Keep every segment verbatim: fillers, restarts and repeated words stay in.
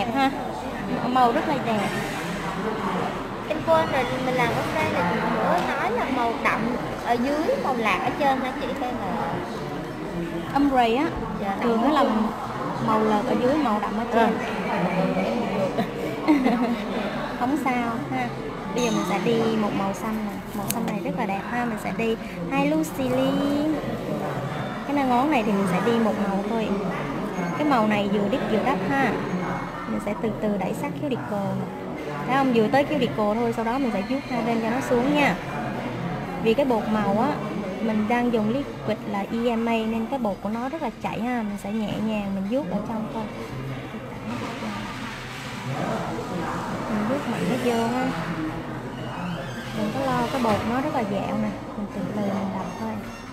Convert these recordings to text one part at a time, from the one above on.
đẹp ha, màu rất là đẹp. Em quên rồi, mình làm hôm nay là chị bữa nói là màu đậm ở dưới, màu lạc ở trên hả chị, hay là Ombre á, dạ, thường nó là màu lợt ở dưới, màu đậm ở trên. Không sao ha. Bây giờ mình sẽ đi một màu xanh này, màu xanh này rất là đẹp ha. Mình sẽ đi hai Lucy Lee. Cái này ngón này thì mình sẽ đi một màu thôi. Cái màu này vừa đít vừa đắp ha. Mình sẽ từ từ đẩy sát cuticle, thấy không? Vừa tới cuticle thôi, sau đó mình sẽ vuốt hai bên cho nó xuống nha. Vì cái bột màu á, mình đang dùng liquid là e em a nên cái bột của nó rất là chảy ha. Mình sẽ nhẹ nhàng mình vuốt ở trong thôi. Mình vuốt mạnh nó vô ha. Đừng có lo, cái bột nó rất là dẻo nè. Mình từ từ mình đập thôi.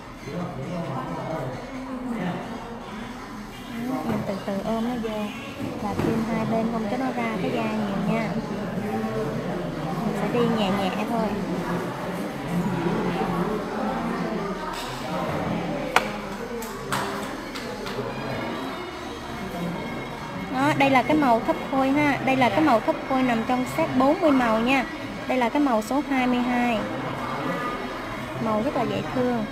Mình từ từ ôm nó vô và tiêm hai bên không cho nó ra cái da nhiều nha. Mình sẽ đi nhẹ nhẹ thôi. Đó, đây là cái màu thấp phôi ha. Đây là cái màu thấp phôi nằm trong set bốn mươi màu nha. Đây là cái màu số hai mươi hai. Màu rất là dễ thương.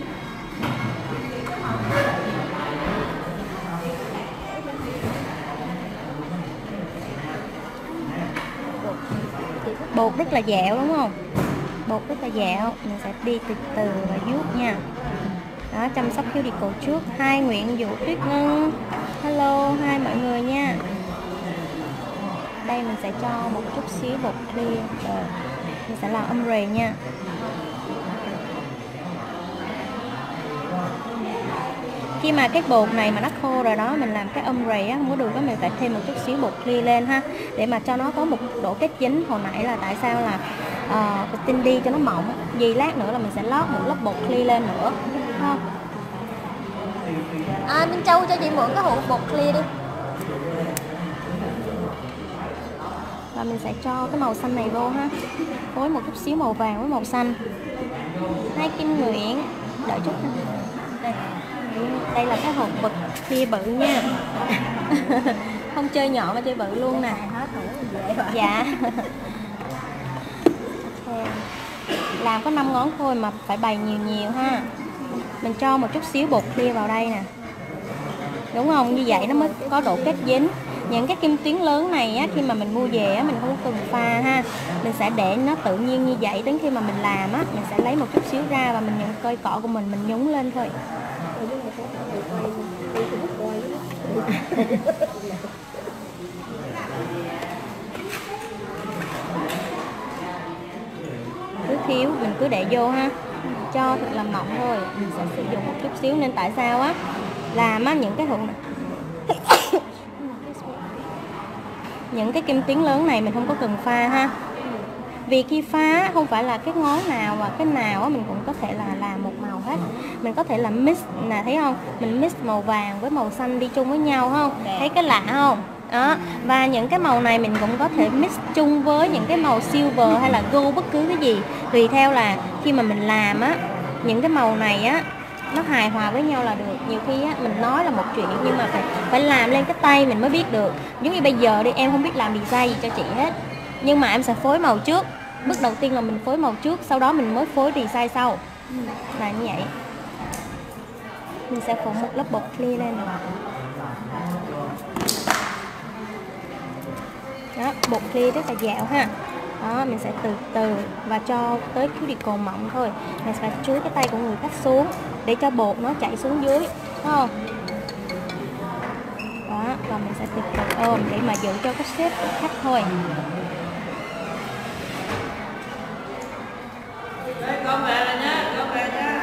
Bột rất là dẻo đúng không? Bột rất là dẻo. Mình sẽ đi từ từ và vuốt nha. Đó, chăm sóc cuticle trước. Hai Nguyễn Vũ Tuyết Ngân, hello hai mọi người nha. Đây mình sẽ cho một chút xíu bột clear. Rồi mình sẽ làm ombre nha. Khi mà cái bột này mà nó khô rồi đó, mình làm cái ombre á, không có được đó, mình phải thêm một chút xíu bột clear lên ha, để mà cho nó có một độ kết dính. Hồi nãy là tại sao là uh, tinh đi cho nó mỏng, vì lát nữa là mình sẽ lót một lớp bột clear lên nữa ha. À, Minh Châu cho chị mượn cái hũ bột clear đi. Và mình sẽ cho cái màu xanh này vô ha, phối một chút xíu màu vàng với màu xanh. Hai Kim Nguyễn, đợi chút. Đây, đây là cái hộp bột clear bự nha. Không chơi nhỏ mà chơi bự luôn nè. Dạ. Okay. Làm có năm ngón thôi mà phải bày nhiều nhiều ha. Mình cho một chút xíu bột clear vào đây nè, đúng không? Như vậy nó mới có độ kết dính. Những cái kim tuyến lớn này á, khi mà mình mua về á, mình không cần pha ha. Mình sẽ để nó tự nhiên như vậy. Đến khi mà mình làm á, mình sẽ lấy một chút xíu ra và mình nhận cây cọ của mình, mình nhúng lên thôi. Cứ thiếu mình cứ để vô ha, cho thật là mỏng thôi. Mình sẽ sử dụng một chút xíu, nên tại sao á, làm á những cái hũ này những cái kim tuyến lớn này mình không có cần pha ha. Vì khi pha không phải là cái ngón nào và cái nào á mình cũng có thể là làm một màu hết. Mình có thể là mix nè, thấy không? Mình mix màu vàng với màu xanh đi chung với nhau không? Thấy cái lạ không? Đó. Và những cái màu này mình cũng có thể mix chung với những cái màu silver hay là gold, bất cứ cái gì. Tùy theo là khi mà mình làm á, những cái màu này á nó hài hòa với nhau là được. Nhiều khi á mình nói là một chuyện nhưng mà phải phải làm lên cái tay mình mới biết được. Giống như bây giờ đi, em không biết làm design gì cho chị hết, nhưng mà em sẽ phối màu trước. Bước đầu tiên là mình phối màu trước, sau đó mình mới phối design sau. Là như vậy. Mình sẽ phủ một lớp bột clear lên rồi. Đó, bột clear rất là dẻo ha. Đó, mình sẽ từ từ và cho tới cuticle mỏng thôi. Mình sẽ chuối cái tay của người khách xuống để cho bột nó chảy xuống dưới, đúng không? Đó, và mình sẽ từ từ ôm để mà giữ cho cái shape của khách thôi. Con về rồi nhá, con về nhá.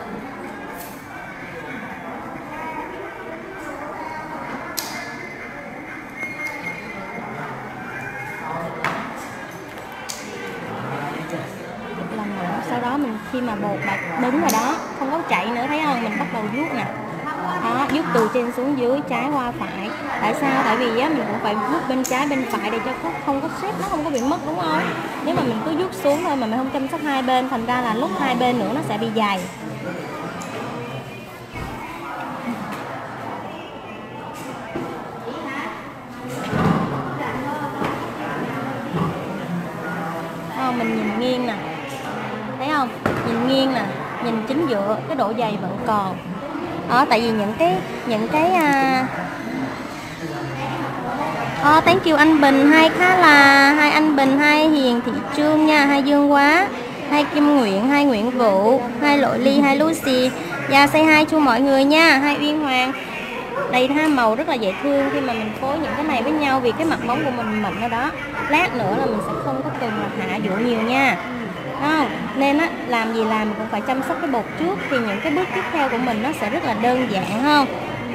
Làm mỏng, sau đó mình khi mà bột bạch đứng rồi đó, không có chảy nữa, thấy không? Mình bắt đầu vuốt nè. Đó, vuốt từ trên xuống dưới, trái qua phải. Tại sao? Tại vì á, mình cũng phải vuốt bên trái bên phải để cho nó không có shape, nó không có bị mất, đúng không? Nếu mà mình cứ vuốt xuống thôi mà mình không chăm sóc hai bên, thành ra là lúc hai bên nữa nó sẽ bị dày. không? Mình nhìn nghiêng nè, thấy không? Nhìn nghiêng nè, nhìn chính giữa, cái độ dày vẫn còn. Đó, tại vì những cái những cái uh... oh, thank you anh Bình, hai khá là hai anh Bình, hai Hiền Thị Trương nha, hai Dương Quá, hai Kim Nguyện, hai Nguyễn Vũ, hai Lội Ly, hai Lucy. Dạ say hi cho mọi người nha, hai Uyên Hoàng. Đây ha, màu rất là dễ thương khi mà mình phối những cái này với nhau, vì cái mặt bóng của mình mịn ở đó. Lát nữa là mình sẽ không có cần là hạ dụ nhiều nha. Không? Nên á, làm gì làm mình cũng phải chăm sóc cái bột trước, thì những cái bước tiếp theo của mình nó sẽ rất là đơn giản không?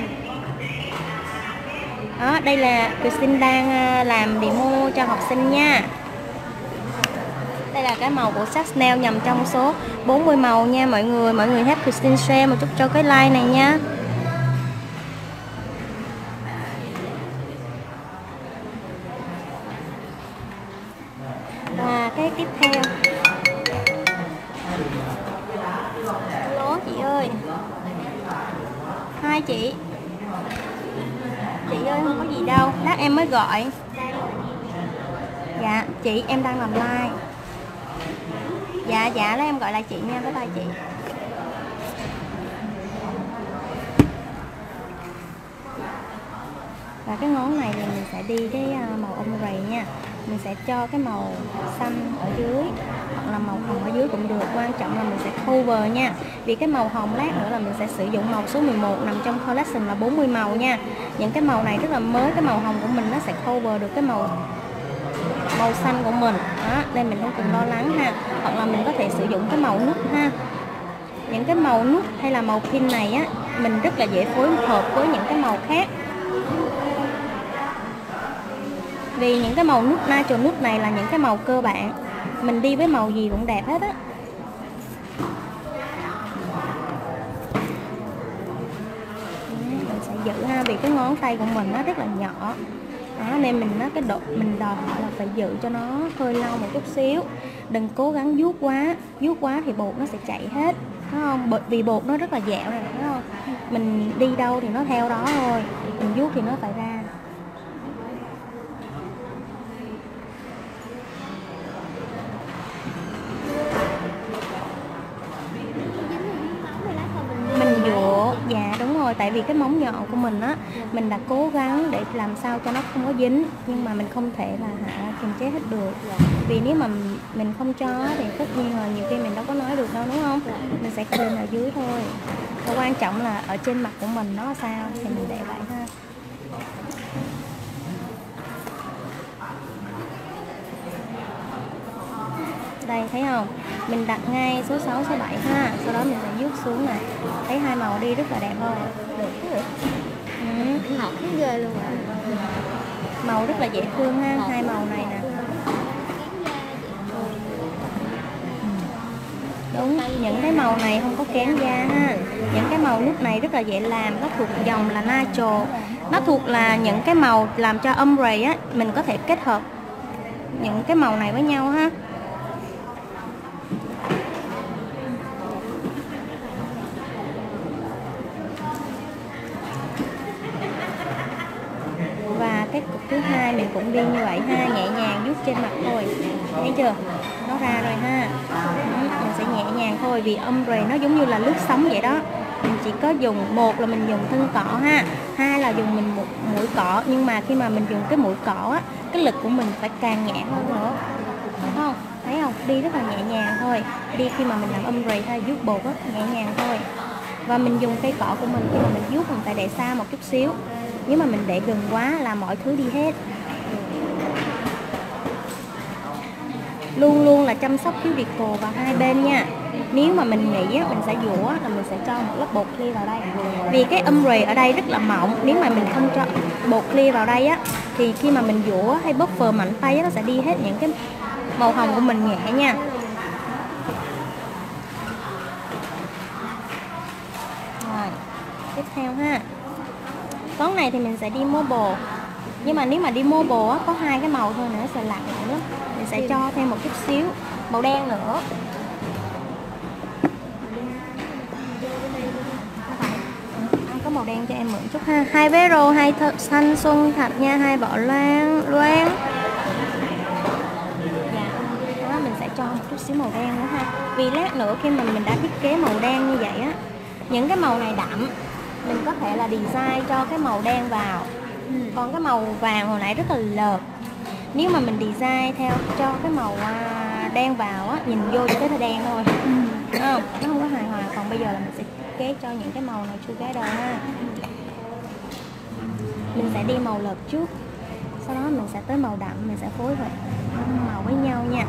Đó, đây là Christine đang làm demo cho học sinh nha. Đây là cái màu của Chanel nằm trong số bốn mươi màu nha mọi người. Mọi người help Christine share một chút cho cái like này nha. Và cái tiếp theo. Alo chị ơi. Hai chị. Chị ơi không có gì đâu, lát em mới gọi. Dạ, chị em đang làm like. Dạ, dạ, lát em gọi lại chị nha, bye bye chị. Và cái ngón này thì mình sẽ đi cái màu ombre nha. Mình sẽ cho cái màu xanh ở dưới hoặc là màu hồng ở dưới cũng được, quan trọng là mình sẽ cover nha. Vì cái màu hồng lát nữa là mình sẽ sử dụng màu số mười một nằm trong collection là bốn mươi màu nha. Những cái màu này rất là mới, cái màu hồng của mình nó sẽ cover được cái màu màu xanh của mình đó, nên mình không cần lo lắng ha. Hoặc là mình có thể sử dụng cái màu nút ha. Những cái màu nút hay là màu pin này á, mình rất là dễ phối hợp với những cái màu khác. Vì những cái màu nút natural nút này là những cái màu cơ bản, mình đi với màu gì cũng đẹp hết á. Mình sẽ giữ ha, vì cái ngón tay của mình nó rất là nhỏ đó, nên mình nó cái độ mình đòi hỏi là phải giữ cho nó hơi lâu một chút xíu. Đừng cố gắng vuốt quá, vuốt quá thì bột nó sẽ chạy hết, đúng không? Bởi vì bột nó rất là dẻo này, đúng không? Mình đi đâu thì nó theo đó thôi, mình vuốt thì nó phải ra. Mình dụa, dạ đúng rồi, tại vì cái móng nhọn của mình á, mình đã cố gắng để làm sao cho nó không có dính, nhưng mà mình không thể là hạ kiềm chế hết được. Vì nếu mà mình không cho thì tất nhiên là nhiều khi mình đâu có nói được đâu, đúng không? Mình sẽ clean ở dưới thôi. Và quan trọng là ở trên mặt của mình nó sao thì mình để vậy ha. Đây thấy không? Mình đặt ngay số sáu, số bảy ha. Sau đó mình sẽ vuốt xuống này. Thấy hai màu đi rất là đẹp không? Được rồi. Ừ. Ngọt cái ghê luôn à. Màu rất là dễ thương ha, ngọt hai màu này nè. Đúng, những cái màu này không có kén da ha. Những cái màu nút này rất là dễ làm, nó thuộc dòng là natural. Nó thuộc là những cái màu làm cho ombre á, mình có thể kết hợp những cái màu này với nhau ha. Và cái cục thứ hai mình cũng đi như vậy ha, nhẹ nhàng vuốt trên mặt thôi, thấy chưa? Nó ra rồi ha. Mình sẽ nhẹ nhàng thôi, vì ombre nó giống như là lướt sóng vậy đó. Mình chỉ có dùng, một là mình dùng thân cọ ha, hai là dùng mình một mũi cọ, nhưng mà khi mà mình dùng cái mũi cọ á, cái lực của mình phải càng nhẹ hơn nữa, thấy không? Thấy không? Đi rất là nhẹ nhàng thôi. Đi khi mà mình làm ombre hay vuốt bột á, nhẹ nhàng thôi. Và mình dùng cây cọ của mình khi mà mình vuốt mình phải để xa một chút xíu. Nếu mà mình để gần quá là mọi thứ đi hết. Luôn luôn là chăm sóc cái việc cồ vào hai bên nha. Nếu mà mình nghĩ mình sẽ dũa là mình sẽ cho một lớp bột clear vào đây. Vì cái ombre ở đây rất là mỏng, nếu mà mình không cho bột clear vào đây á, thì khi mà mình dũa hay buffer mạnh tay á, nó sẽ đi hết những cái màu hồng của mình nhẹ nha. Rồi, tiếp theo ha. Con này thì mình sẽ đi mobile. Nhưng mà nếu mà đi mobile á, có hai cái màu thôi nữa sẽ lạc lại lắm. Mình sẽ cho thêm một chút xíu màu đen nữa. Có màu đen cho em mượn chút ha. Hai vé rô, hai xanh xuân thạch nha, hai bọ loan loan. Dạ. Đó, mình sẽ cho xíu màu đen nữa ha. Vì lát nữa khi mà mình đã thiết kế màu đen như vậy á, những cái màu này đậm, mình có thể là design cho cái màu đen vào. Ừ. Còn cái màu vàng hồi nãy rất là lợt. Nếu mà mình design theo cho cái màu à, đen vào á, nhìn vô chỉ thấy đen thôi. Ừ. Đúng không? Nó không có hài hòa. Còn bây giờ là mình sẽ thiết kế cho những cái màu này together ha. Mình sẽ đi màu lợt trước, sau đó mình sẽ tới màu đậm, mình sẽ phối hợp màu với nhau nha.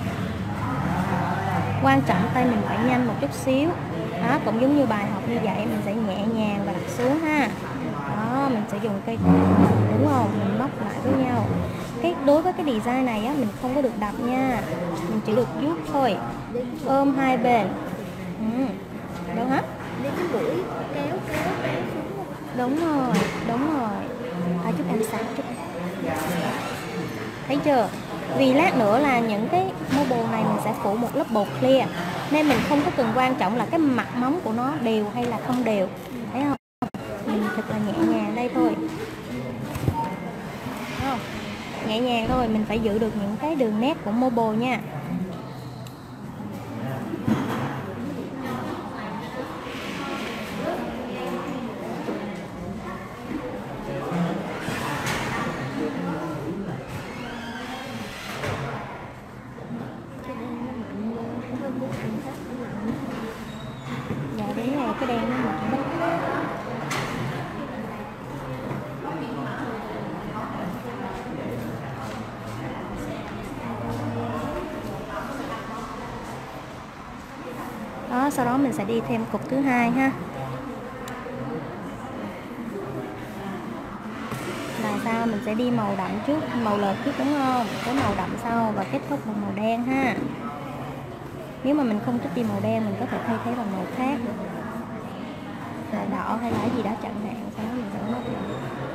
Quan trọng tay mình phải nhanh một chút xíu. Đó, cũng giống như bài học như vậy, mình sẽ nhẹ nhàng và đặt xuống ha. Đó, mình sẽ dùng cây đúng không? Mình móc lại với nhau. Cái đối với cái design này á, mình không có được đập nha, mình chỉ được vuốt thôi, ôm hai bên. Ừ. Đâu hết? Đi cái mũi kéo kéo kéo xuống. Đúng rồi, đúng rồi. À, chút em sáng chút. Thấy chưa? Vì lát nữa là những cái mobile này mình sẽ phủ một lớp bột clear, nên mình không có cần quan trọng là cái mặt móng của nó đều hay là không đều. Thấy không? Mình thật là nhẹ nhàng đây thôi. Thấy không? Nhẹ nhàng thôi, mình phải giữ được những cái đường nét của mobile nha. Dạ đúng rồi, cái đen nó mặn đó. Đó, sau đó mình sẽ đi thêm cục thứ hai ha. Là sao? Mình sẽ đi màu đậm trước, màu lợt trước đúng không? Cái màu đậm sau và kết thúc bằng màu đen ha. Nếu mà mình không thích đi màu đen, mình có thể thay thế bằng màu khác, là đỏ hay là gì đó chẳng hạn. Sau đó mình sẽ móc lại.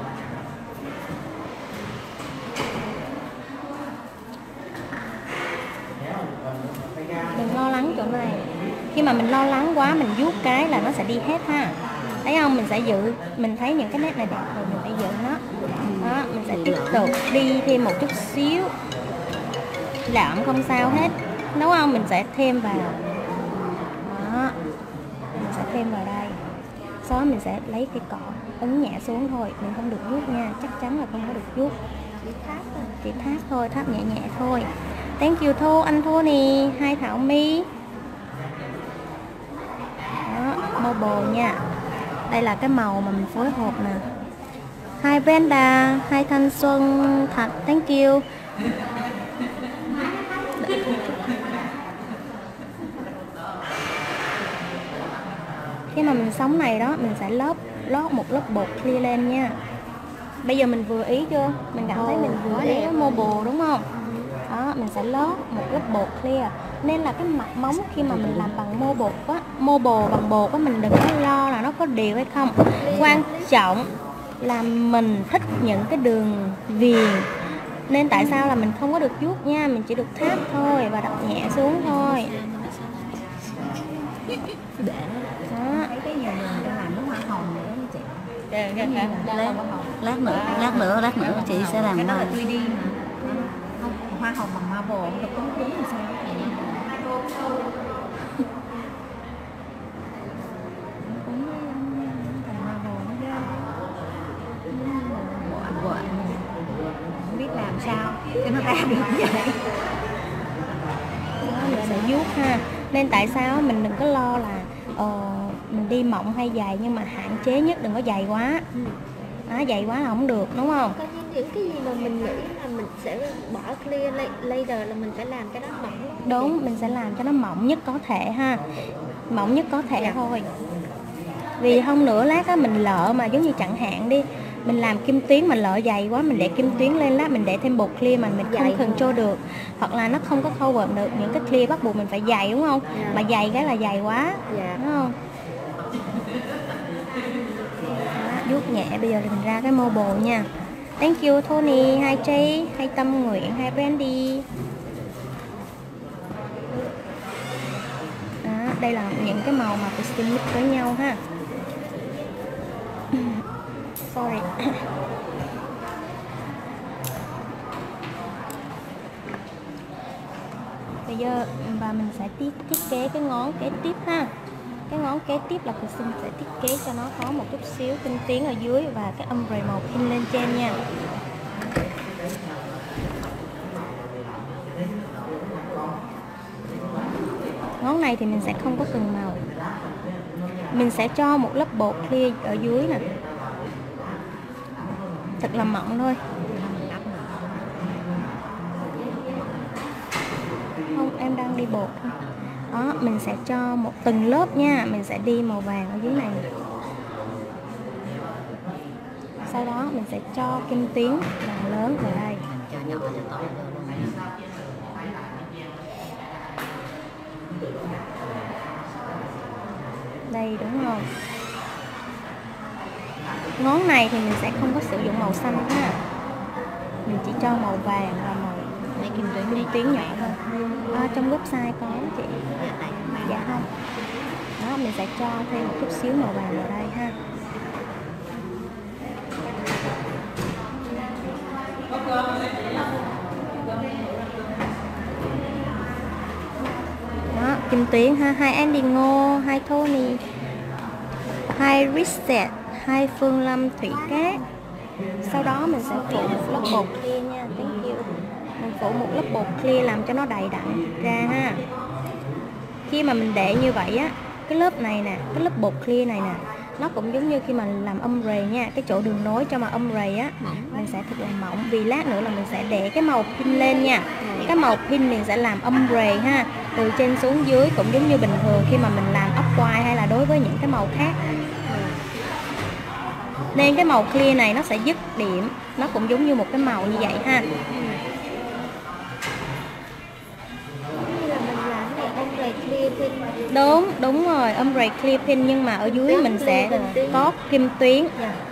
Đừng lo lắng chỗ này. Khi mà mình lo lắng quá, mình vuốt cái là nó sẽ đi hết ha. Thấy không? Mình sẽ giữ, mình thấy những cái nét này đẹp rồi, mình phải giữ nó. Đó, mình sẽ tiếp tục đi thêm một chút xíu. Đậm không sao hết. Đúng không? Mình sẽ thêm vào. Đó. Mình sẽ thêm vào đây. Sau đó mình sẽ lấy cái cọ, ấn nhẹ xuống thôi, mình không được vuốt nha, chắc chắn là không có được vuốt. Chỉ tháp thôi. Chỉ tháp thôi, tháp nhẹ nhẹ thôi. Thank you Thu, anh Thu nè, hai Thảo My. Đó, mobile nha. Đây là cái màu mà mình phối hợp nè. Hai Brenda, hai Thanh Xuân, thật, thank you. Khi mà mình sống này đó, mình sẽ lót lót một lớp bột clear lên nha. Bây giờ mình vừa ý chưa? Mình cảm thấy mình vừa ý với mobile đúng không? Đó, mình sẽ lót một lớp bột clear. Nên là cái mặt móng khi mà mình làm bằng mô bột á, mobile bằng bột á, mình đừng có lo là nó có đều hay không. Quan trọng là mình thích những cái đường viền. Nên tại sao là mình không có được vuốt nha, mình chỉ được tháp thôi và đặt nhẹ xuống thôi. Để Đó. thấy cái nhiều người đang làm nước hoa hồng nữa như chị. Đây, đây, đây, đây. lát, lát nữa lát nữa lát nữa chị sẽ làm Cái đó là hoa. three D mà. Không, hoa hồng bằng marble không được cứng cứng làm sao. Cứng với thành marble nó ghê. Bộ bộ không biết làm sao cho nó ra được như vậy. Đó, mình sẽ vuốt ha. Nên tại sao mình đừng có lo là ờ, mình đi mỏng hay dày, nhưng mà hạn chế nhất đừng có dày quá. Ừ. Đó, dày quá là không được đúng không? Có những những cái gì mà mình nghĩ là mình sẽ bỏ clear later là mình phải làm cái đó mỏng. Đúng, mình sẽ làm cho nó mỏng nhất có thể ha. Mỏng nhất có thể thôi. Vì không nữa lát á mình lợ mà giống như chẳng hạn đi, mình làm kim tuyến mà lợ dày quá, mình để kim tuyến lên lát mình để thêm bột clear mà mình không control được, hoặc là nó không có cover được những cái clear, bắt buộc mình phải dày đúng không? Dạ. Mà dày cái là dày quá, Dạ. đúng không? Đó, vuốt nhẹ. Bây giờ thì mình ra cái mobile nha. Thank you Tony, hai Jay, hai Tâm Nguyện, hai Brandy. Đó, đây là những cái màu mà tôi mix với nhau ha. Sorry. Bây bây giờ và mình sẽ thiết thiết kế cái ngón kế tiếp ha. Cái ngón kế tiếp là Christine sẽ thiết kế cho nó có một chút xíu tinh tiến ở dưới và cái ombre màu pink lên trên nha. Ngón này thì mình sẽ không có cần màu. Mình sẽ cho một lớp bột clear ở dưới nè. Thật là mỏng thôi. Không, em đang đi bột thôi. Đó, mình sẽ cho một từng lớp nha. Mình sẽ đi màu vàng ở dưới này. Sau đó mình sẽ cho kim tuyến màu lớn vào đây. Cho nhỏ cho to luôn. Đây đúng không? Ngón này thì mình sẽ không có sử dụng màu xanh ha. Mình chỉ cho màu vàng và màu Mấy kim tuyến kim tuyến nhỏ thôi. À, trong website có chị. Dạ không. Đó, mình sẽ cho thêm một chút xíu màu vàng vào đây ha. Đó, kim tuyến ha, hai Indigo, hai Tony, hai Reset, hai Phương Lâm Thủy Cát. Sau đó mình sẽ phủ một lớp bột clear nha, thank you. Mình phủ một lớp bột clear làm cho nó đầy đặn ra ha. Khi mà mình để như vậy á, cái lớp này nè, cái lớp bột clear này nè, nó cũng giống như khi mà làm ombre nha, cái chỗ đường nối cho mà ombre á, mình sẽ thật là mỏng. Vì lát nữa là mình sẽ để cái màu pin lên nha. Cái màu pin mình sẽ làm ombre ha, từ trên xuống dưới cũng giống như bình thường khi mà mình làm ốc quai hay là đối với những cái màu khác. Nên cái màu clear này nó sẽ dứt điểm, nó cũng giống như một cái màu như vậy ha. Đúng, đúng rồi, ombre clear pin nhưng mà ở dưới mình sẽ có kim tuyến.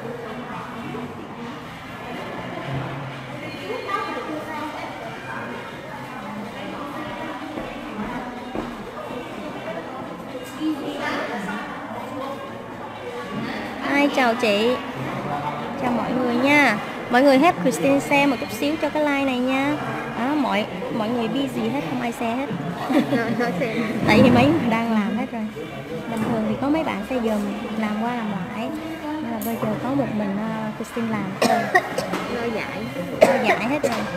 Hi, chào chị. Chào mọi người nha. Mọi người help Christine share một chút xíu cho cái like này nha. Đó, mọi mọi người busy hết, không ai share hết. Tại vì mấy người đang làm hết rồi. Bình thường thì có mấy bạn sẽ dùm làm qua làm lại. Nhưng mà bây giờ có một mình uh, Christine làm thôi. Lo dại. Lo dại hết rồi.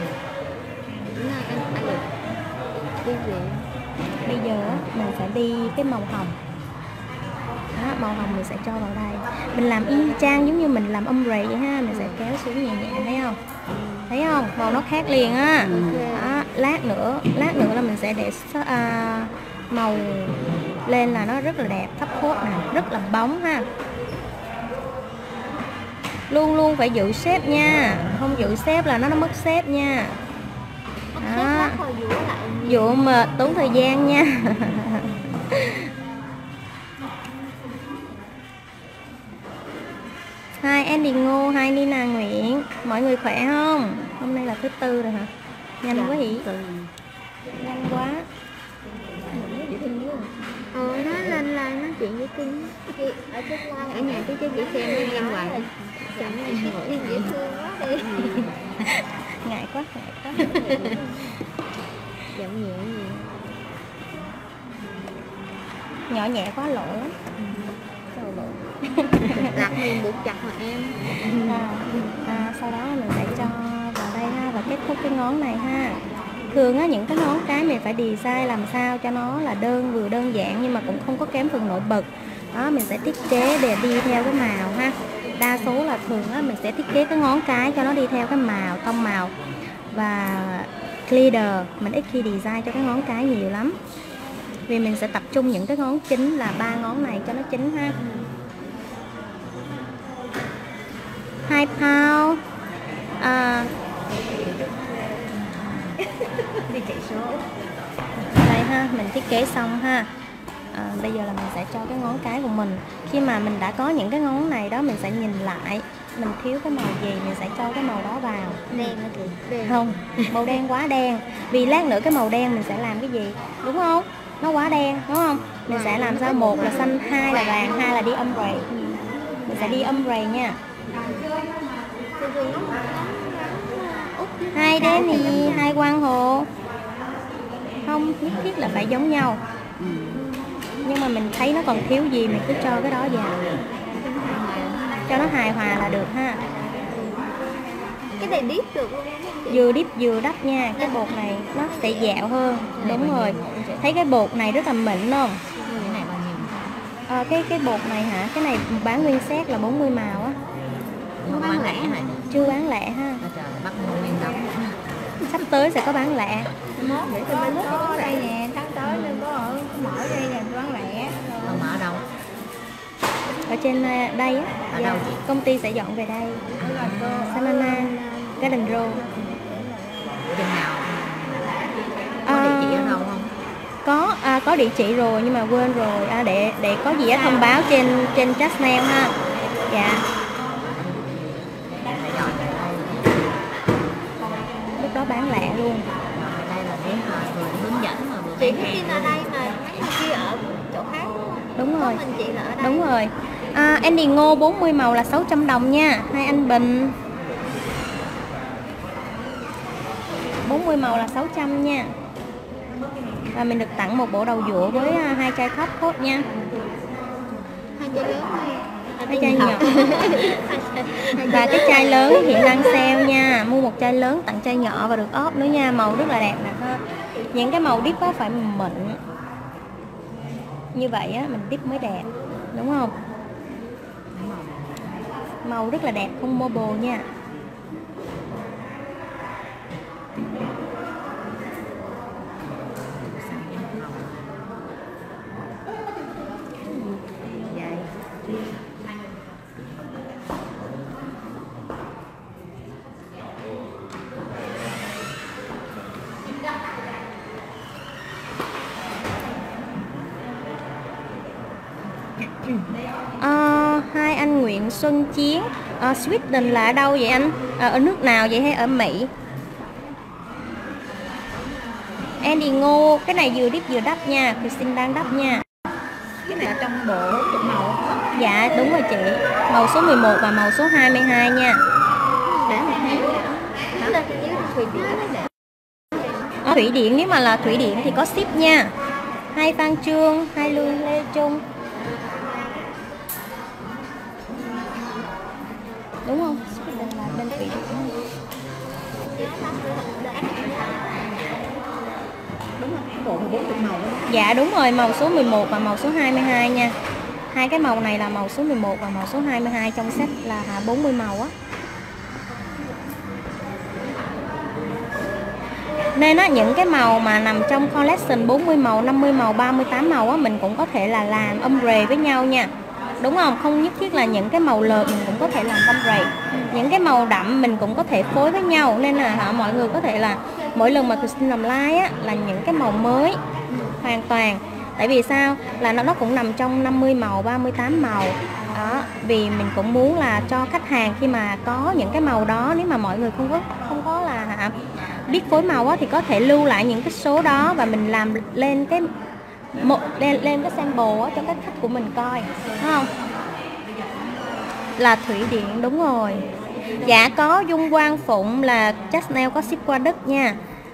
Bây giờ mình sẽ đi cái màu hồng. Đó, màu hồng mình sẽ cho vào đây. Mình làm y chang giống như mình làm ombre vậy ha. Mình sẽ kéo xuống nhẹ nhẹ, thấy không? Thấy không? Màu nó khác liền á. Đó, lát nữa lát nữa là mình sẽ để à, màu lên là nó rất là đẹp, thấp khốt nè, rất là bóng ha. Luôn luôn phải giữ shape nha. Không giữ shape là nó nó mất shape nha. Đó. Dụ mệt, tốn thời gian nha. Hai Indigo, hai Nina Nguyễn. Mọi người khỏe không? Hôm nay là thứ tư rồi hả? Nhanh quá hỉ? Nhanh quá. Ờ, nó lên live nói chuyện với Kinh. Ở trên live ở nhà tôi cho chị xem nó nhanh hoài. Chẳng này ngồi dễ thương quá đi. Ngại quá, ngại quá. Giọng nhẹ gì? Nhỏ nhẹ quá lộ lắm. Đặt mình buộc chặt mà em. À, à, sau đó mình sẽ cho vào đây ha và kết thúc cái ngón này ha. Thường á, những cái ngón cái mình phải design làm sao cho nó là đơn vừa đơn giản nhưng mà cũng không có kém phần nổi bật. Đó, mình sẽ thiết kế để đi theo cái màu ha. Đa số là thường á, mình sẽ thiết kế cái ngón cái cho nó đi theo cái màu, tông màu và glitter. Mình ít khi design cho cái ngón cái nhiều lắm. Vì mình sẽ tập trung những cái ngón chính là ba ngón này cho nó chính ha. Hai pound à, đi chạy số đây ha, mình thiết kế xong ha. À, bây giờ là mình sẽ cho cái ngón cái của mình. Khi mà mình đã có những cái ngón này đó, mình sẽ nhìn lại mình thiếu cái màu gì mình sẽ cho cái màu đó vào. Đen hả chị? Đen. Không, màu đen quá đen. Vì lát nữa cái màu đen mình sẽ làm cái gì, đúng không? Nó quá đen, đúng không? Mình sẽ làm sao, một là xanh, hai là vàng, hai là đi ombre. Mình sẽ đi ombre nha. Hai Danny, hai Quang Hồ. Không nhất thiết là phải giống nhau, nhưng mà mình thấy nó còn thiếu gì mình cứ cho cái đó vào cho nó hài hòa là được ha. Cái này dip được luôn không chị? Vừa dip vừa đắp nha. Cái bột này nó sẽ dẻo hơn. Đúng rồi. Thấy cái bột này rất là mịn không? Cái này bao nhiêu? À, cái cái bột này hả? Cái này bán nguyên set là bốn mươi màu á. Không bán lẻ hả? Chưa bán lẻ ha. Trời, bắt mua nguyên đống. Sắp tới sẽ có bán lẻ. Mốt để tôi mai mốt có đây nè, tháng tới nên có ở mở đây nè bán lẻ. Còn mở đâu? Ở trên đây á. Ở đâu chị? Công ty sẽ dọn về đây. Sanana Garden Road. Chừng nào? Có À, địa chỉ ở đâu không? Có à, có địa chỉ rồi nhưng mà quên rồi. À, để để có gì á thông báo trên trên Channel ha. Dạ. Phải dọn về đây. Lúc đó bán lẻ luôn. Đây là để vừa hướng dẫn mà vừa Chị bán Christine hàng. ở đây mà mấy người kia ở chỗ khác đúng không? Đúng rồi. Có mình chị là ở đây. Đúng rồi. À, Andy Ngô bốn mươi màu là sáu trăm đồng nha. Hai anh Bình bốn mươi màu là sáu trăm nha. Và mình được tặng một bộ đầu dũa với uh, hai chai top coat nha. Hai chai lớn thôi. Hai chai nhỏ. Và cái chai lớn hiện đang sale nha. Mua một chai lớn tặng chai nhỏ và được ốp nữa nha. Màu rất là đẹp nè ha. Những cái màu dip á phải mịn như vậy á mình dip mới đẹp, đúng không? Màu rất là đẹp, không mobile nha. À, hai anh Nguyễn Xuân Chiến, à, Sweden là ở đâu vậy anh? À, ở nước nào vậy hay ở Mỹ? Andy Ngô, cái này vừa dip vừa đắp nha, Christine đang đắp nha. Cái này trong bộ bốn mươi màu không? Dạ đúng rồi chị, màu số mười một và màu số hai mươi hai nha. Để một tháng đó là hình như Thụy Điển để. Ở Thủy Điển, nếu mà là Thủy Điển thì có ship nha. Hai Phan Trương, hai Lương Lê Trung. Đúng không? Sweden là bên Thủy Điển. Đúng không? Cái bộ bốn mươi màu đó. Dạ đúng rồi, màu số mười một và màu số hai mươi hai nha. Hai cái màu này là màu số mười một và màu số hai mươi hai, trong set là bốn mươi màu á. Nên á, những cái màu mà nằm trong collection bốn mươi màu, năm mươi màu, ba mươi tám màu á, mình cũng có thể là làm ombre với nhau nha. Đúng không? Không nhất thiết là những cái màu lợt mình cũng có thể làm ombre. Những cái màu đậm mình cũng có thể phối với nhau. Nên là hả, mọi người có thể là mỗi lần mà Christine làm live á, là những cái màu mới hoàn toàn. Tại vì sao? Là nó nó cũng nằm trong năm mươi màu, ba mươi tám màu. Đó, vì mình cũng muốn là cho khách hàng khi mà có những cái màu đó, nếu mà mọi người không có không có là hả, biết phối màu á, thì có thể lưu lại những cái số đó và mình làm lên cái một lên, lên cái sample á, cho các khách của mình coi, đúng không? Là Thủy Điển, đúng rồi. Dạ có Dung Quang Phụng là Channel có ship qua Đức nha.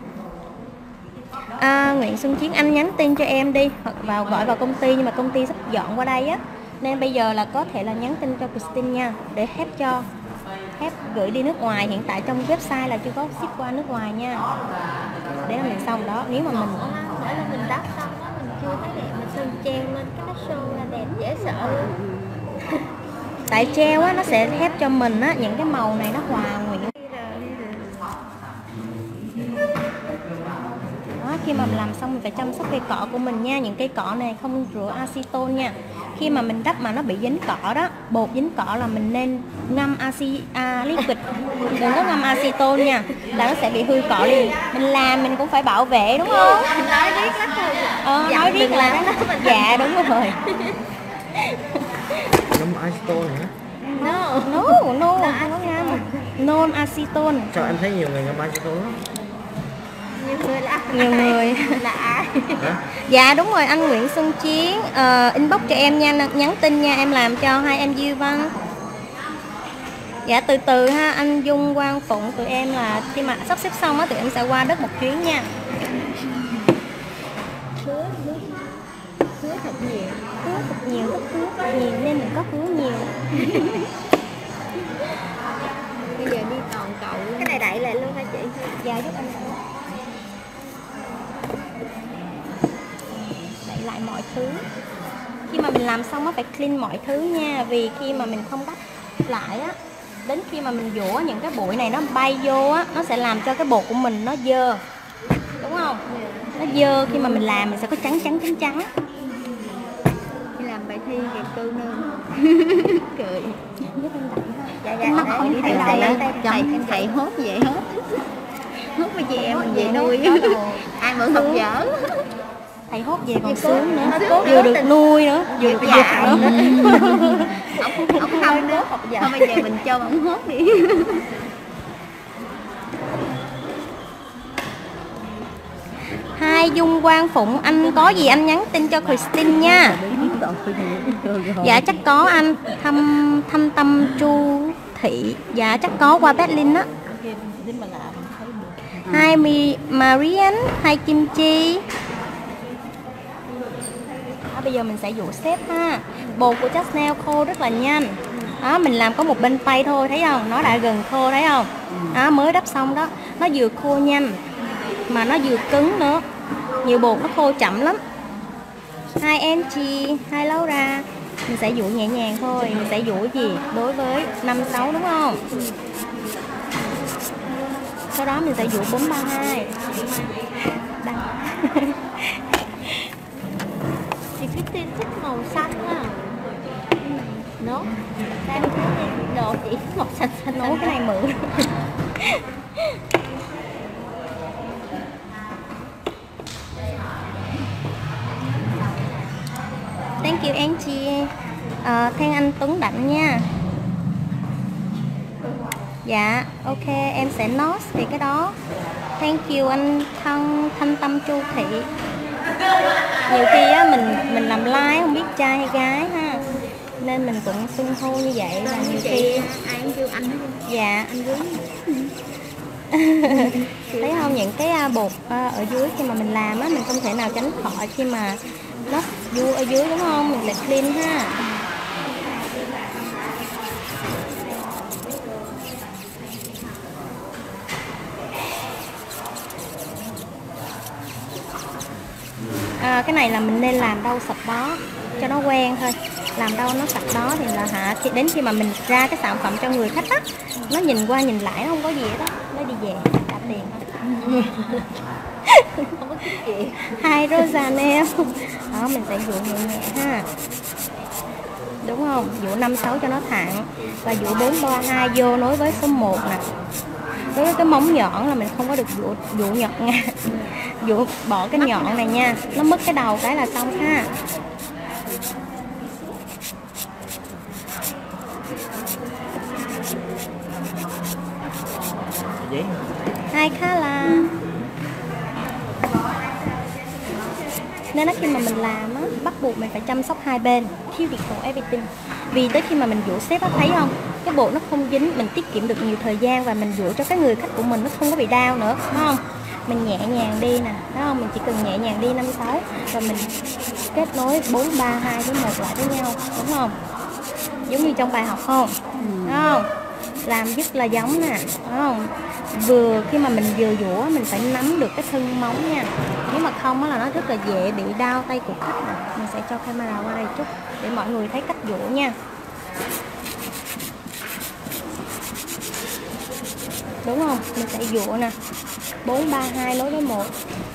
À, Nguyễn Xuân Chiến, anh nhắn tin cho em đi hoặc vào gọi vào công ty, nhưng mà công ty sắp dọn qua đây á, nên bây giờ là có thể là nhắn tin cho Christine nha, để hép cho hép gửi đi nước ngoài. Hiện tại trong website là chưa có ship qua nước ngoài nha, để mình xong đó. Nếu mà mình Mỗi lần mình đắp xong á mình chưa thấy đẹp, mình sơn treo lên cái nó show là đẹp dễ sợ luôn. tại treo á, nó sẽ hép cho mình á, những cái màu này nó hòa quyện. Đó, khi mà mình làm xong mình phải chăm sóc cây cọ của mình nha. Những cây cọ này không rửa acetone nha. Khi mà mình đắp mà nó bị dính cọ đó, bột dính cọ là mình nên ngâm axi à, liquid, đừng có ngâm acetone nha, là nó sẽ bị hư cọ liền. Mình làm mình cũng phải bảo vệ, đúng không? Nói riết lắm thôi. Ờ, nói riết là dạ đúng rồi. Ngâm acetone hả? No. No, no, không có ngâm non acetone. Sao em thấy nhiều người ngâm acetone lắm? Nhiều người là Nhiều người. là ai? Hả? Dạ đúng rồi, anh Nguyễn Xuân Chiến, uh, inbox cho em nha, nhắn tin nha, em làm cho hai em Diêu Văn. Dạ từ từ ha, anh Dung Quang Phụng, tụi em là khi mà sắp xếp xong á, tụi em sẽ qua đất một chuyến nha. Sứa, nước sứa thật nhiều. Khứa thật nhiều, thích khứa thật nhiều nên mình có khứa nhiều. Bây giờ đi toàn cậu. Cái này đậy lại luôn hả chị? Dạ giúp anh đậy lại mọi thứ. Khi mà mình làm xong á phải clean mọi thứ nha, vì khi mà mình không đắp lại á, đến khi mà mình dũa những cái bụi này nó bay vô á, nó sẽ làm cho cái bột của mình nó dơ, đúng không? Nó dơ, khi mà mình làm mình sẽ có trắng trắng trắng trắng. Đi làm bài thi kìa cô nương. Cười. Giúp em đậy ha. Dạ dạ. Mắc hỏi đi thầy đâu thầy á? thầy Chồng thầy hốt vậy hết. Hốt với chị em mình về Hốt nuôi. có đồ. Ai mà học dở. Thầy hốt về còn Nó cố- sướng nữa, nó cố vừa được tình- nuôi nữa, vừa được Dạ. dạy nữa. Ông ông không nữa. học dở. Thôi bây giờ mình cho ông hốt đi. Hai Dung Quang Phụng, anh có gì anh nhắn tin cho Christine nha. Dạ chắc có anh. Thăm thăm tâm Chu Thị. Dạ chắc có qua Berlin á. Hai Mi Marian, hai Kim Chi. Đó, bây giờ mình sẽ dụ xếp ha. Bột của Chanel khô rất là nhanh. Đó, mình làm có một bên tay thôi, thấy không? Nó đã gần khô, thấy không? Đó, mới đắp xong đó. Nó vừa khô nhanh mà nó vừa cứng nữa. Nhiều bột nó khô chậm lắm. Hai Angie, hai Laura. Mình sẽ dụ nhẹ nhàng thôi. Mình sẽ dụ gì? Đối với năm sáu đúng không? Sau đó mình sẽ dụ bốn ba hai. Đây. Chị Christine thích màu xanh á. Nốt. Đang thấy đồ chị màu xanh xanh. Nấu cái này mượn. Thank you Angie. À, thank anh Tuấn Đạnh nha. Dạ, ok em sẽ note về cái đó. Thank you anh Thân Thanh Tâm Chu Thị. Nhiều khi á mình mình làm like không biết trai hay gái ha, nên mình cũng xưng hô như vậy là nhiều khi Ai cũng kêu anh hết. dạ Anh Quý. thấy không, những cái à, bột à, ở dưới khi mà mình làm á, mình không thể nào tránh khỏi khi mà nó vô ở dưới đúng không, mình lại clean ha. À, cái này là mình nên làm đâu sạch đó cho nó quen thôi, làm đâu nó sạch đó thì là hả, khi đến khi mà mình ra cái sản phẩm cho người khách á, nó nhìn qua nhìn lại nó không có gì hết đó, nó đi về trả tiền thôi. Không có thích chị. Hai Rosanel đó, mình sẽ dụ nhẹ nhẹ ha, đúng không, dụ năm sáu cho nó thẳng và dụ bốn ba hai vô nối với số một nè. Đối với cái móng nhọn là mình không có được dụ, dụ nhật nha. Dụ bỏ cái nhọn này nha, nó mất cái đầu cái là xong ha. Giấy. Hai khá là nên là khi mà mình làm á, bắt buộc mình phải chăm sóc hai bên, cuticle everything. Vì tới khi mà mình dụ xếp á, thấy không, cái bột nó không dính, mình tiết kiệm được nhiều thời gian và mình dụ cho cái người khách của mình nó không có bị đau nữa, đúng không? Mình nhẹ nhàng đi nè, đúng không? Mình chỉ cần nhẹ nhàng đi năm sáu và mình kết nối bốn ba hai với một lại với nhau, đúng không? Giống như trong bài học không? Đúng không? Làm rất là giống nè, đúng không? Vừa khi mà mình vừa dũa mình phải nắm được cái thân móng nha. Nếu mà không á là nó rất là dễ bị đau tay của khách nè. Mình sẽ cho camera qua đây chút để mọi người thấy cách dũa nha. Đúng không? Mình sẽ dũa nè, bốn ba hai nối với một.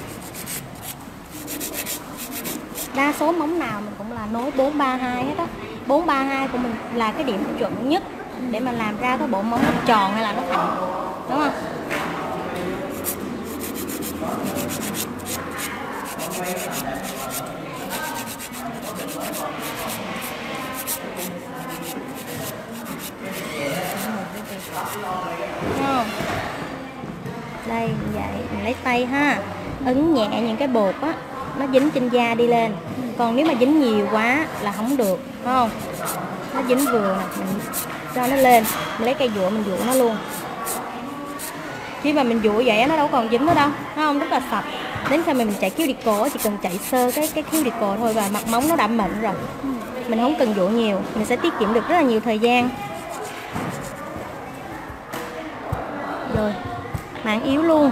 Đa số móng nào mình cũng là nối bốn ba hai hết á. bốn ba hai của mình là cái điểm chuẩn nhất để mà làm ra cái bộ móng nó tròn hay là nó thẳng, đúng không? Đúng không? Đây như vậy mình lấy tay ha, ấn nhẹ những cái bột á, nó dính trên da đi lên. Còn nếu mà dính nhiều quá là không được, phải không? Nó dính vừa nè, mình cho nó lên, mình lấy cây dụa mình dụa nó luôn. Khi mà mình dụa vậy nó đâu còn dính nữa đâu, thấy không? Rất là sạch. Đến khi mà mình chạy cuticle chỉ cần chạy sơ cái cái cuticle thôi và mặt móng nó đã mịn rồi. Mình không cần dụ nhiều, mình sẽ tiết kiệm được rất là nhiều thời gian. Rồi, mảng yếu luôn.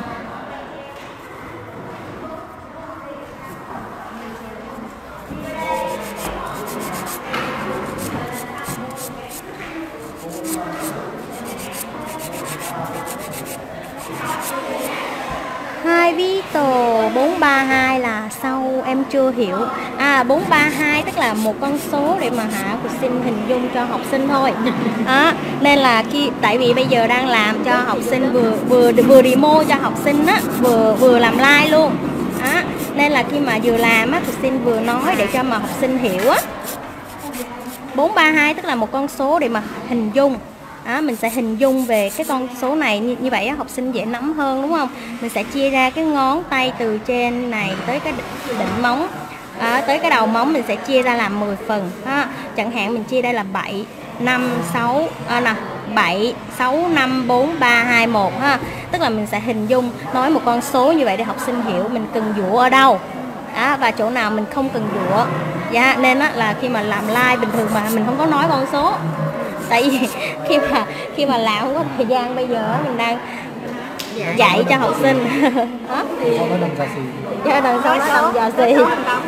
Hai Vito bốn ba hai là sau em chưa hiểu. À bốn ba hai tức là một con số để mà Hạ cô xin hình dung cho học sinh thôi. Đó, nên là khi tại vì bây giờ đang làm cho học sinh vừa vừa vừa demo cho học sinh á, vừa vừa làm like luôn. Đó, nên là khi mà vừa làm á cô xin vừa nói để cho mà học sinh hiểu á. bốn ba hai tức là một con số để mà hình dung. Đó, mình sẽ hình dung về cái con số này như, như vậy á, học sinh dễ nắm hơn đúng không? Mình sẽ chia ra cái ngón tay từ trên này tới cái đỉnh móng, à, tới cái đầu móng mình sẽ chia ra làm mười phần. Ha. Chẳng hạn mình chia đây là bảy, năm, sáu, à, nè, bảy, sáu, năm, bốn, ba, hai, một ha. Tức là mình sẽ hình dung nói một con số như vậy để học sinh hiểu mình cần dụa ở đâu. Đó, và chỗ nào mình không cần dụa. Dạ, nên á, là khi mà làm like bình thường mà mình không có nói con số. Tại vì khi mà khi mà làm không có thời gian, bây giờ mình đang dạy, dạy cho học sinh. Đó thì cho đằng sau nó đồng dò xì.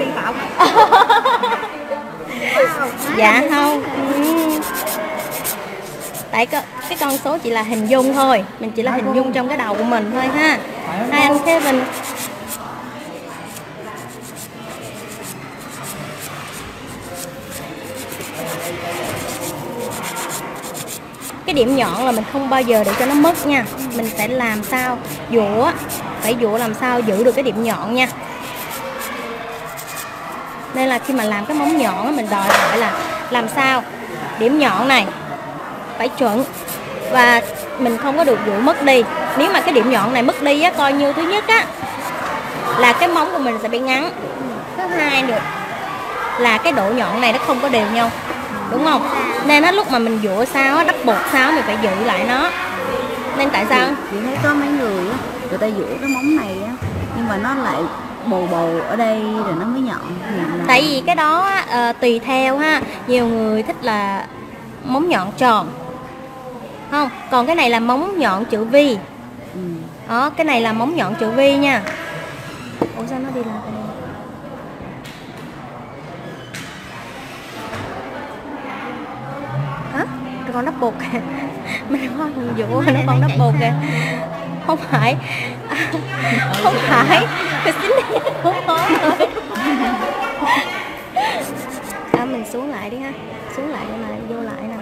Dạ không. Ừ. Tại cái, cái con số chỉ là hình dung thôi, mình chỉ là hình dung trong cái đầu của mình thôi ha. Hai anh Kevin. Cái điểm nhọn là mình không bao giờ để cho nó mất nha. Mình sẽ làm sao dũa, phải dũa làm sao giữ được cái điểm nhọn nha. Nên là khi mà làm cái móng nhọn mình đòi hỏi là làm sao điểm nhọn này phải chuẩn và mình không có được dũa mất đi. Nếu mà cái điểm nhọn này mất đi á, coi như thứ nhất á là cái móng của mình sẽ bị ngắn. Thứ hai nữa là cái độ nhọn này nó không có đều nhau. Đúng không? Nên á, lúc mà mình dũa sao á, đắp bột sao mình phải giữ lại nó. Nên tại sao? Chị thấy có mấy người á, người ta dũa cái móng này á, nhưng mà nó lại bầu bầu ở đây rồi nó mới nhọn. Là... Tại vì cái đó á, uh, tùy theo ha. Nhiều người thích là móng nhọn tròn, không? Còn cái này là móng nhọn chữ V. Ừ. Đó, cái này là móng nhọn chữ V nha. Ủa sao nó đi làm cái này? Hả? Nó còn đắp bột kìa. Mình không còn dũa, nó còn đắp bột kìa. Không phải à, không phải mình xin đi không có thôi. À, mình xuống lại đi ha, xuống lại mà vô lại nè.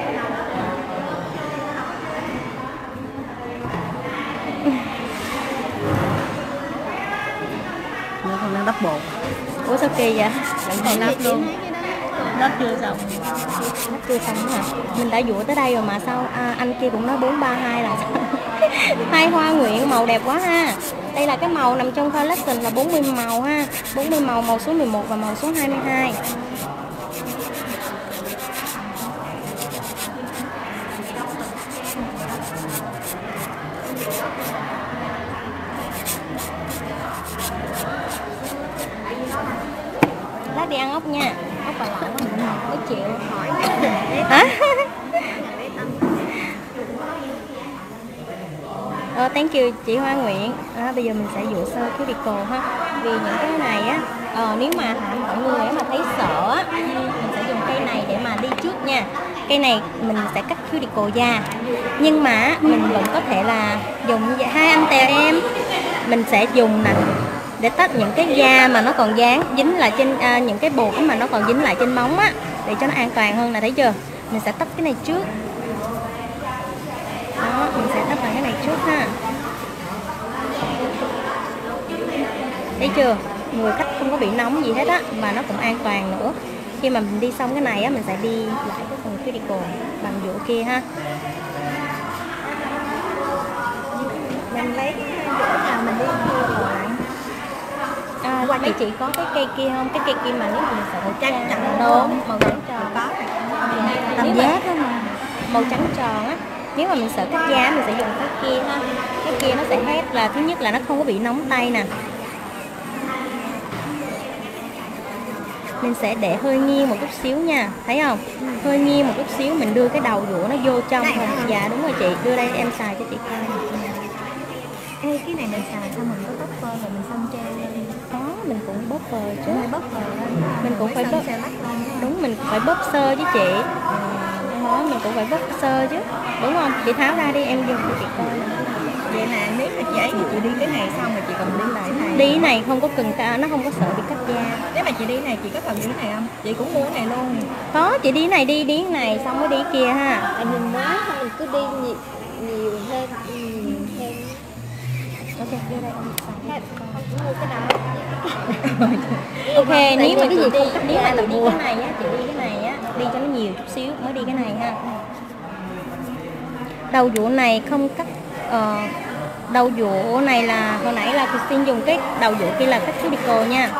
Nó còn đang đắp bột. Ủa sao kỳ vậy? Vẫn còn đắp luôn. Đắp chưa xong. Đắp chưa xong hả? Mình đã dũa tới đây rồi mà sao à, anh kia cũng nói bốn ba hai là sao? Hai hoa nguyện màu đẹp quá ha. Đây là cái màu nằm trong collection là bốn mươi màu ha. bốn mươi màu, màu số mười một và màu số hai mươi hai. Lát đi ăn ốc nha. Ốc bà lẩu mới chịu hỏi. Hả? Ờ, thank you chị Hoa Nguyễn. À, bây giờ mình sẽ dũa sơ cái cuticle ha. Vì những cái này á, ờ, nếu mà hả, mọi người mà thấy sợ á, mình sẽ dùng cây này để mà đi trước nha. Cây này mình sẽ cắt cuticle da. Nhưng mà mình vẫn có thể là dùng như vậy. Hai anh tèo em, mình sẽ dùng nè để tách những cái da mà nó còn dán dính lại trên à, những cái bột mà nó còn dính lại trên móng á, để cho nó an toàn hơn nè, thấy chưa? Mình sẽ tách cái này trước. Đó, mình sẽ tách bằng cái này trước ha. Thấy chưa? Người cắt không có bị nóng gì hết á, mà nó cũng an toàn nữa. Khi mà mình đi xong cái này á, mình sẽ đi lại cái phần cuticle bằng dũa kia ha. Mình lấy dũa nào mình đi cua lại. À, mấy chị có cái cây kia không? Cái cây kia mà nếu mà mình sợ màu trắng trắng đúng, màu trắng tròn có. Tam giác đó mà. Màu trắng tròn á. Nếu mà mình sợ cắt da mình sẽ dùng cái kia ha. Cái kia nó sẽ hết là thứ nhất là nó không có bị nóng tay nè. mình sẽ để hơi nghiêng một chút xíu nha, thấy không? Hơi nghiêng một chút xíu, mình đưa cái đầu dũa nó vô trong thôi. Dạ đúng rồi chị, đưa đây em xài cho chị coi. Ê, cái này mình xài xong mình có bóp phơ rồi mình xông treo lên. Có, mình cũng bóp phờ chứ. Mình bóp phơ lên. Mình cũng phải bóp. Xe lắc lên. Đúng, mình phải bóp sơ chứ chị. Đó, mình cũng phải bóp sơ chứ, đúng không? Chị tháo ra đi, em dùng cho chị coi. Vậy nè, nếu mà chị ấy thì chị đi cái này xong rồi chị còn đi lại này. Đi cái này không có cần cả, nó không có sợ bị cắt da. Nếu mà chị đi cái này chị có cần đi cái này không? Chị cũng mua cái này luôn. Có, chị đi cái này đi, đi cái này xong mới đi cái kia ha. Tại mình mới thôi mình cứ đi nhiều, nhiều thêm nhiều thêm Ok, đưa đây em xài. thêm không mua cái đó. Ok, nếu mà cái chị gì đi, không cắt nếu da mà là chị đi mua. cái này á, chị đi cái này á, đi cho nó nhiều chút xíu mới đi cái này ha. Đầu dũa này không cắt, ờ, đầu dũa này là hồi nãy là Christine dùng cái đầu dũa kia là cắt cuticle nha.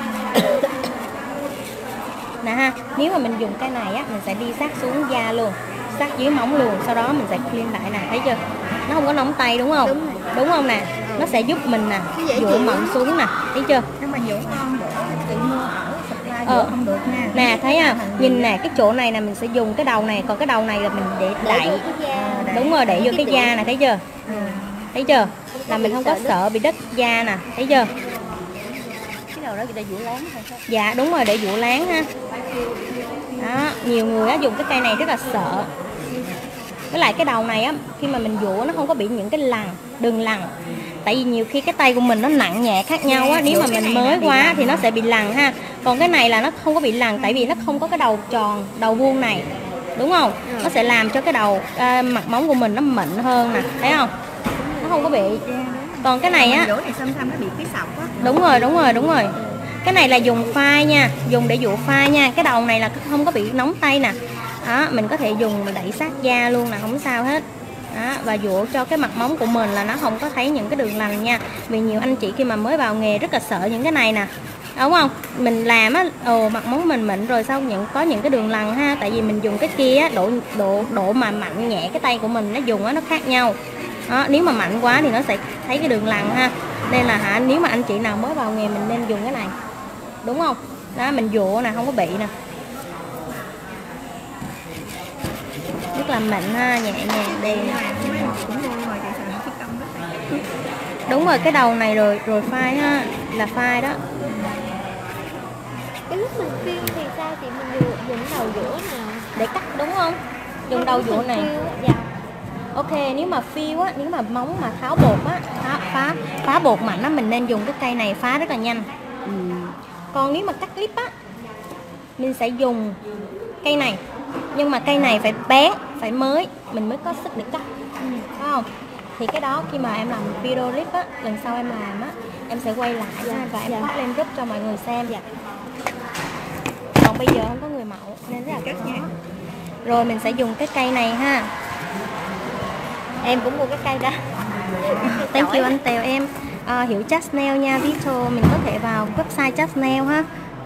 Nè ha, nếu mà mình dùng cái này á, mình sẽ đi sát xuống da luôn, sát dưới móng luôn, sau đó mình sẽ clean lại nè, thấy chưa? Nó không có nóng tay đúng không? Đúng rồi. Đúng không nè? Nó sẽ giúp mình nè, Nó dễ dũa chịu. mỏng xuống nè, thấy chưa? Nhưng mà dũa ngon bữa chị mua ở supply Ờ. dũa không được nha. Nè thấy à, nhìn nè, cái chỗ này là mình sẽ dùng cái đầu này, còn cái đầu này là mình để Để đậy. vô cái da. Đúng rồi, để vô cái da nè, thấy chưa? Ừ. Thấy chưa? Là mình không có sợ bị đứt da nè, thấy chưa? Cái đầu đó chị đã dũa láng hay sao? Dạ đúng rồi, để dũa láng ha. Đó, nhiều người á dùng cái cây này rất là sợ. Với lại cái đầu này á, khi mà mình dũa nó không có bị những cái lằn, đường lằn. Tại vì nhiều khi cái tay của mình nó nặng nhẹ khác nhau á, nếu mà mình mới quá thì nó sẽ bị lằn ha. Còn cái này là nó không có bị lằn, tại vì nó không có cái đầu tròn, đầu vuông này. Đúng không? Nó sẽ làm cho cái đầu à, mặt móng của mình nó mịn hơn nè, thấy không? Nó không có bị. Còn cái này á, Dũa này xăm xăm nó bị cái sọc á. đúng rồi, đúng rồi, đúng rồi. Cái này là dùng phai nha, dùng để dụa phai nha. Cái đầu này là không có bị nóng tay nè. Đó, mình có thể dùng đẩy sát da luôn nè, không sao hết. Đó, và dụa cho cái mặt móng của mình là nó không có thấy những cái đường lằn nha. Vì nhiều anh chị khi mà mới vào nghề rất là sợ những cái này nè, đúng không? Mình làm á, ồ mặt móng mình mịn rồi sau những có những cái đường lằn ha. Tại vì mình dùng cái kia á, độ độ độ mà mạnh nhẹ cái tay của mình nó dùng á nó khác nhau. Đó, nếu mà mạnh quá thì nó sẽ thấy cái đường lằn ha. Nên là hả, nếu mà anh chị nào mới vào nghề mình nên dùng cái này, đúng không? Đó, mình dụa nè, không có bị nè, rất là mịn ha, nhẹ nhàng đi. Cũng mua rồi chị xài cái công đó. Đúng rồi, cái đầu này rồi rồi phai ha, là phai đó. Cái lúc mình phim thì sao chị, mình dùng, dùng đầu dũa nào Để cắt đúng không? Dùng đầu dũa này. Dạ. Ok, nếu mà phiêu á, nếu mà móng mà tháo bột á, phá, phá, phá bột mạnh á, mình nên dùng cái cây này phá rất là nhanh. Ừ. Còn nếu mà cắt clip á, mình sẽ dùng cây này. Nhưng mà cây này phải bén, phải mới, mình mới có sức để cắt. Phải không? Thì cái đó khi mà em làm video clip á, lần sau em làm á, em sẽ quay lại Dạ, ha, và em dạ. post lên group cho mọi người xem. Dạ. Còn bây giờ không có người mẫu nên rất là cắt nha. Rồi mình sẽ dùng cái cây này ha. Em cũng mua cái cây đó. Thank you anh Tèo em. À, hiểu Just Nail nha Vito, mình có thể vào website Just Nail ha.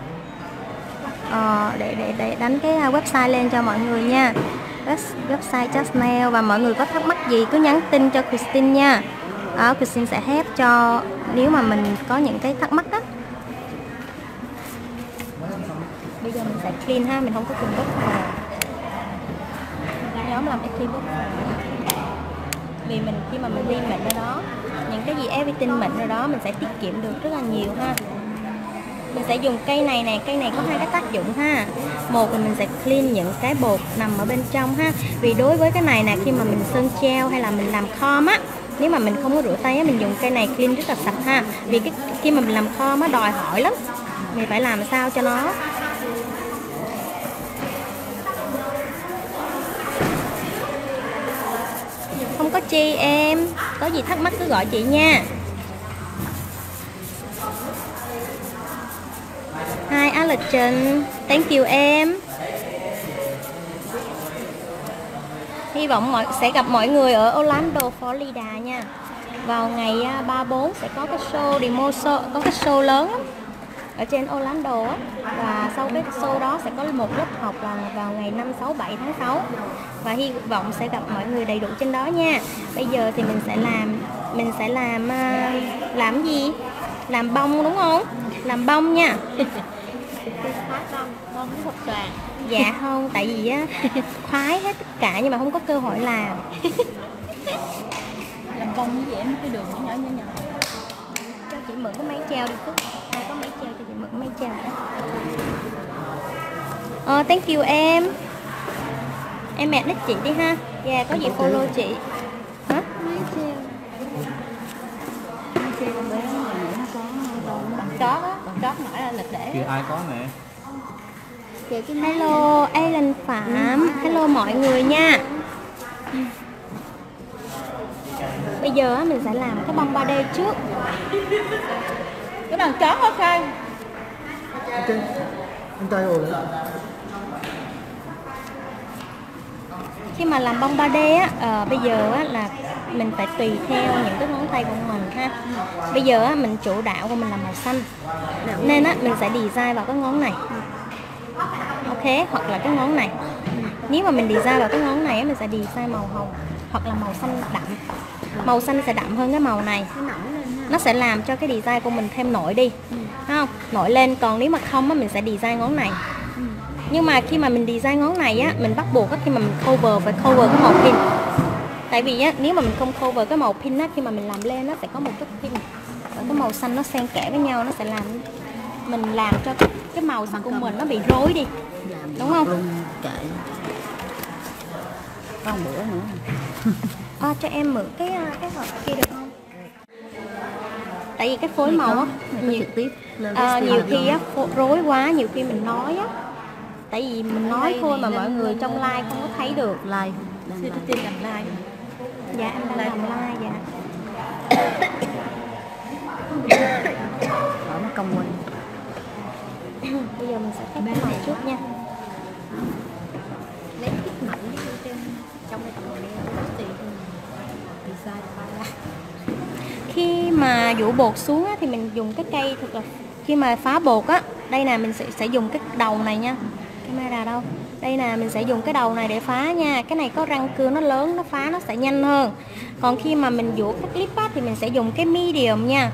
À, để để để đánh cái website lên cho mọi người nha. Website Just Nail, và mọi người có thắc mắc gì cứ nhắn tin cho Christine nha. À, Christine sẽ help cho nếu mà mình có những cái thắc mắc đó. Bây giờ mình sẽ clean ha, mình không có cần bốc vào. Nhóm làm clean bốc vào. Vì mình khi mà mình đi mịn ở đó, những cái gì everything mịn ở đó mình sẽ tiết kiệm được rất là nhiều ha. Mình sẽ dùng cây này nè, cây này có hai cái tác dụng ha. Một là mình sẽ clean những cái bột nằm ở bên trong ha. Vì đối với cái này nè, khi mà mình sơn gel hay là mình làm comb á, nếu mà mình không có rửa tay á, mình dùng cây này clean rất là sạch ha. Vì cái khi mà mình làm comb á, đòi hỏi lắm, mình phải làm sao cho nó không có chi em. Có gì thắc mắc cứ gọi chị nha. Hi Allergen, thank you em. Hy vọng mọi sẽ gặp mọi người ở Orlando, Florida nha. Vào ngày ba mươi tư sẽ có cái show demo show, có cái show lớn lắm ở trên Orlando á. Và sau cái show đó sẽ có một lớp học vào vào ngày năm, sáu, bảy tháng sáu. Và hy vọng sẽ gặp mọi người đầy đủ trên đó nha. Bây giờ thì mình sẽ làm mình sẽ làm làm gì? Làm bông đúng không? Làm bông nha. Tim khoái con, con cũng thuộc đoàn. Dạ không, tại vì á khoái hết tất cả nhưng mà không có cơ hội làm. Làm bông như vậy mấy cái đường nhỏ nhỏ nhỏ nhỏ. Cho chị mượn cái máy treo đi Phúc. Ai có máy treo cho chị mượn cái máy treo. Ờ, thank you em. Em mẹ nick chị đi ha. Dạ, có gì follow chị. Hả? Máy treo. Máy treo con bé nó nghĩ nó có đâu nó bằng Đó á, đó mở ra lịch để. Kìa ai có mẹ. Kìa cái Hello, Alan Phạm. Hello mọi người nha. Bây giờ á, mình sẽ làm cái bông ba D trước. cái bằng chó có khai. Ok. Anh tay rồi. Khi mà làm bông ba D á, ờ, bây giờ á, là mình phải tùy theo những cái ngón tay của mình ha. Bây giờ á, mình chủ đạo của mình là màu xanh, nên á, mình sẽ design vào cái ngón này. Ok, hoặc là cái ngón này. Nếu mà mình design vào cái ngón này á, mình sẽ design màu hồng hoặc là màu xanh đậm. Màu xanh sẽ đậm hơn cái màu này. Nó sẽ làm cho cái design của mình thêm nổi đi, thấy không? Nổi lên. Còn nếu mà không á, mình sẽ design ngón này. Nhưng mà khi mà mình design ngón này á, mình bắt buộc á, khi mà mình cover phải cover cái màu pin. Tại vì á, nếu mà mình không cover cái màu pin á, khi mà mình làm lên nó sẽ có một chút pin và cái màu xanh nó xen kẽ với nhau, nó sẽ làm mình làm cho cái, cái màu xanh của mình nó bị rối đi, đúng không? Luôn kệ. Có một bữa nữa. À, cho em mượn cái cái hộp kia được không? Tại vì cái phối màu á nhiều, trực tiếp lên à, cái nhiều sticker khi á phô- rối quá, nhiều khi mình nói á, tại vì mình nói thôi mà mọi người trong like không có thấy được. like đang Thì like. tôi làm like. Dạ em đang làm like dạ. Ở mất công quên. Bây giờ mình sẽ test cái màu trước nha. Lấy cái mảnh đi trên trong cái tầm này thì design bay ra. Khi mà dụ bột xuống á, thì mình dùng cái cây thật là khi mà phá bột á, đây nè mình sẽ sẽ dùng cái đầu này nha. Camera đâu? Đây nè mình sẽ dùng cái đầu này để phá nha. Cái này có răng cưa nó lớn, nó phá nó sẽ nhanh hơn. Còn khi mà mình dụ cái clip á, thì mình sẽ dùng cái medium nha.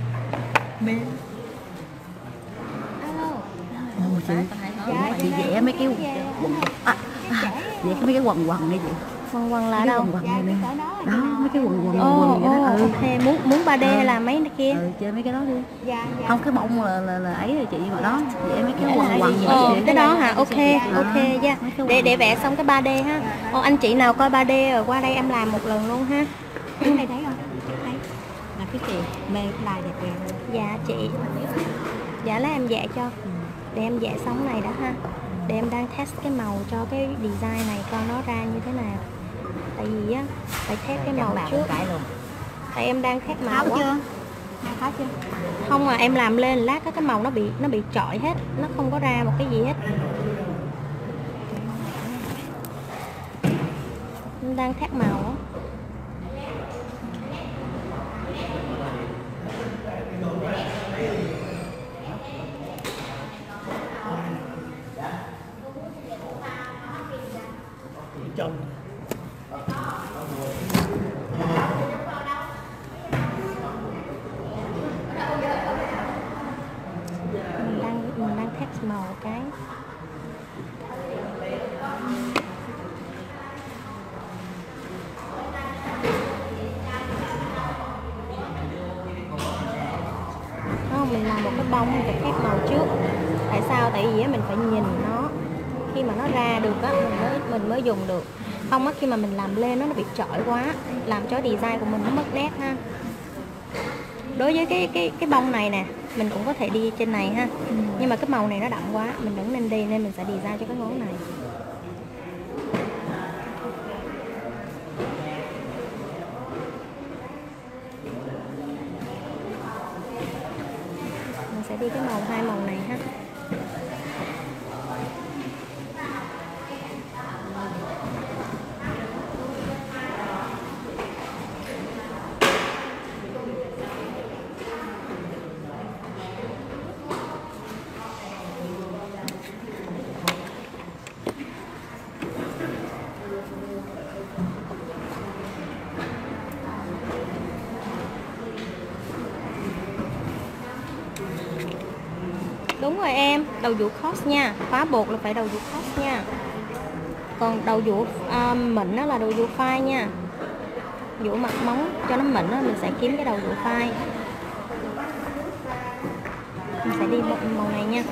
Ồ, chị, dạ, chị vẽ mấy cái quần à, à, vẽ mấy cái quần quần này chị. Quần quần là Mấy cái đâu? quần quần này nè. Đó, mấy cái quần quần Ồ, quần vậy đó. ồ, Ừ. ok, muốn muốn ba D hay là mấy cái kia? Ừ, chơi mấy cái đó đi. Dạ, dạ. Không, cái bông là là, là ấy rồi chị, mà đó vẽ mấy cái quần quần vậy Ồ, chị. cái đó hả? Ok, ok nha. mấy cái Để quần. để vẽ xong cái ba D ha. Ồ, anh chị nào coi ba D rồi qua đây em làm một lần luôn ha. Cái này thấy không? Thấy. Là cái tiền mê like đẹp đẹp. Dạ chị. Dạ lấy em vẽ cho. Để em vẽ xong này đã ha. Để em đang test cái màu cho cái design này coi nó ra như thế nào. Tại vì á phải test cái màu trước. Tại em đang test màu Tháo á. chưa? Tháo chưa? Không mà em làm lên lát cái màu nó bị nó bị trọi hết, nó không có ra một cái gì hết. Em đang thét màu á. Mình đang mình đang thét màu cái. Không, mình làm một cái bông mình phải khác màu trước. Tại sao? Tại vì á, mình phải nhìn nó, khi mà nó ra được á mình mới mình mới dùng được. Không á, khi mà mình làm lên nó nó bị trọi quá, làm cho design của mình nó mất nét ha. Đối với cái cái cái bông này nè, mình cũng có thể đi trên này ha. Nhưng mà cái màu này nó đậm quá, mình vẫn nên đi, nên mình sẽ design cho cái ngón này. Mình sẽ đi cái màu hai màu này ha. Đúng rồi em, đầu dụ cross nha. Khóa bột là phải đầu dụ cross nha. Còn đầu dụ uh, mịn đó là đầu dụ phai nha. Dụ mặt móng cho nó mịn đó, mình sẽ kiếm cái đầu dụ phai. Mình sẽ đi một màu này nha.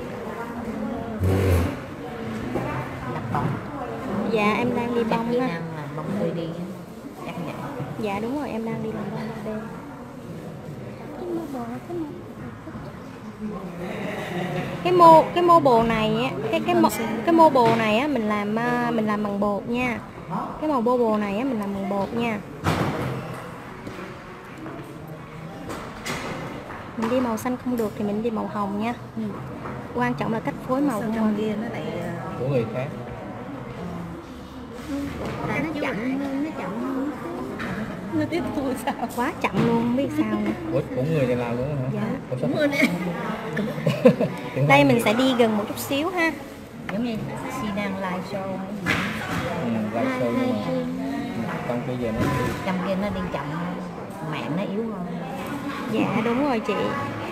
Đặt bông. Dạ em đang đi bông Kỹ ha. năng là bông tươi đi chắc vậy. Dạ đúng rồi, em đang đi làm bông đêm. Cái mô bò, cái mô cái mô cái mô bồ này á, cái cái mô, cái mô bồ này á mình làm mình làm bằng bột nha. Cái màu bô bồ này á mình làm bằng bột nha. Mình đi màu xanh không được thì mình đi màu hồng nha. Ừ. Quan trọng là cách phối màu của mình. Kia nó lại Của người khác. Tại nó chậm hơn, nó chậm hơn. Nó tiếp thu sao? Quá chậm luôn, không biết sao nữa. Ủa, của người này làm luôn hả? Dạ. Ủa, sao? Đây mình sẽ đi gần một chút xíu ha. giống như Xi đang live show hay gì. Ừ, live show nhưng mà trong kia giờ nó Trong kia nó đi chậm hơn, mạng nó yếu hơn. Dạ đúng rồi chị.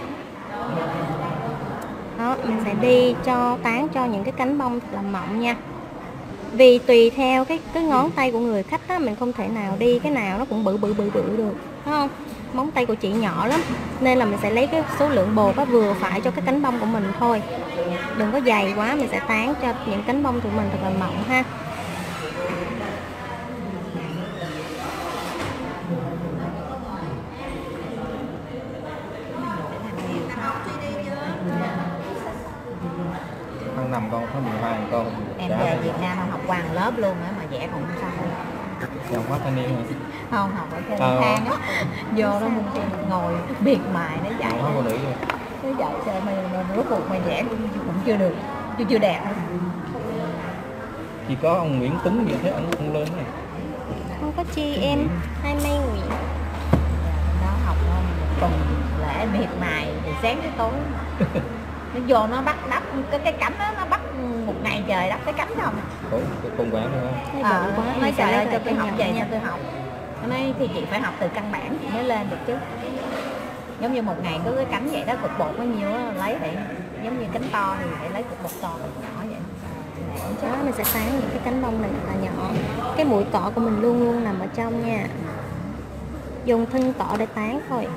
Đó, mình sẽ đi cho tán cho những cái cánh bông thật là mỏng nha. Vì tùy theo cái cái ngón tay của người khách á, mình không thể nào đi cái nào nó cũng bự bự bự bự được, phải không? Móng tay của chị nhỏ lắm, nên là mình sẽ lấy cái số lượng bột á vừa phải cho cái cánh bông của mình thôi. Đừng có dày quá, mình sẽ tán cho những cánh bông của mình thật là mỏng ha. ăn nằm con có mười hai con. Em về Việt Nam học hoàn lớp luôn á mà vẽ cũng không xong. Chồng quá thanh niên hả? Không, học ở trên Ờ. thang á. Vô đó mình ngồi biệt mài nó dạy. Nói cô nữ rồi. Nó dạy cho mày mà rốt cuộc mày vẽ cũng, cũng chưa được, chưa chưa đẹp. Chỉ có ông Nguyễn Tuấn gì thế anh không lên này. Không có chi em, hai Mai Nguyễn. Nó học nó một tuần lễ biệt mài từ sáng tới tối. Nó vô nó bắt đắp cái cái cánh đó, nó bắt một ngày trời đắp cái cánh không. Ủa, cái con quán nữa hả? Thấy Ờ, bự quá, nói mình sẽ trời lấy ơi cho lại tôi cái học nhỏ vậy nha. sao tôi học. Nó nói thì chị phải học từ căn bản chị mới lên được chứ. Giống như một ngày cứ cái cánh vậy đó, cục bột bao nhiêu đó, lấy vậy. Giống như cánh to thì phải lấy cục bột to cục nhỏ vậy. Đó, mình sẽ tán những cái cánh bông này thật là nhỏ. Cái mũi cọ của mình luôn luôn nằm ở trong nha. Dùng thân cọ để tán thôi.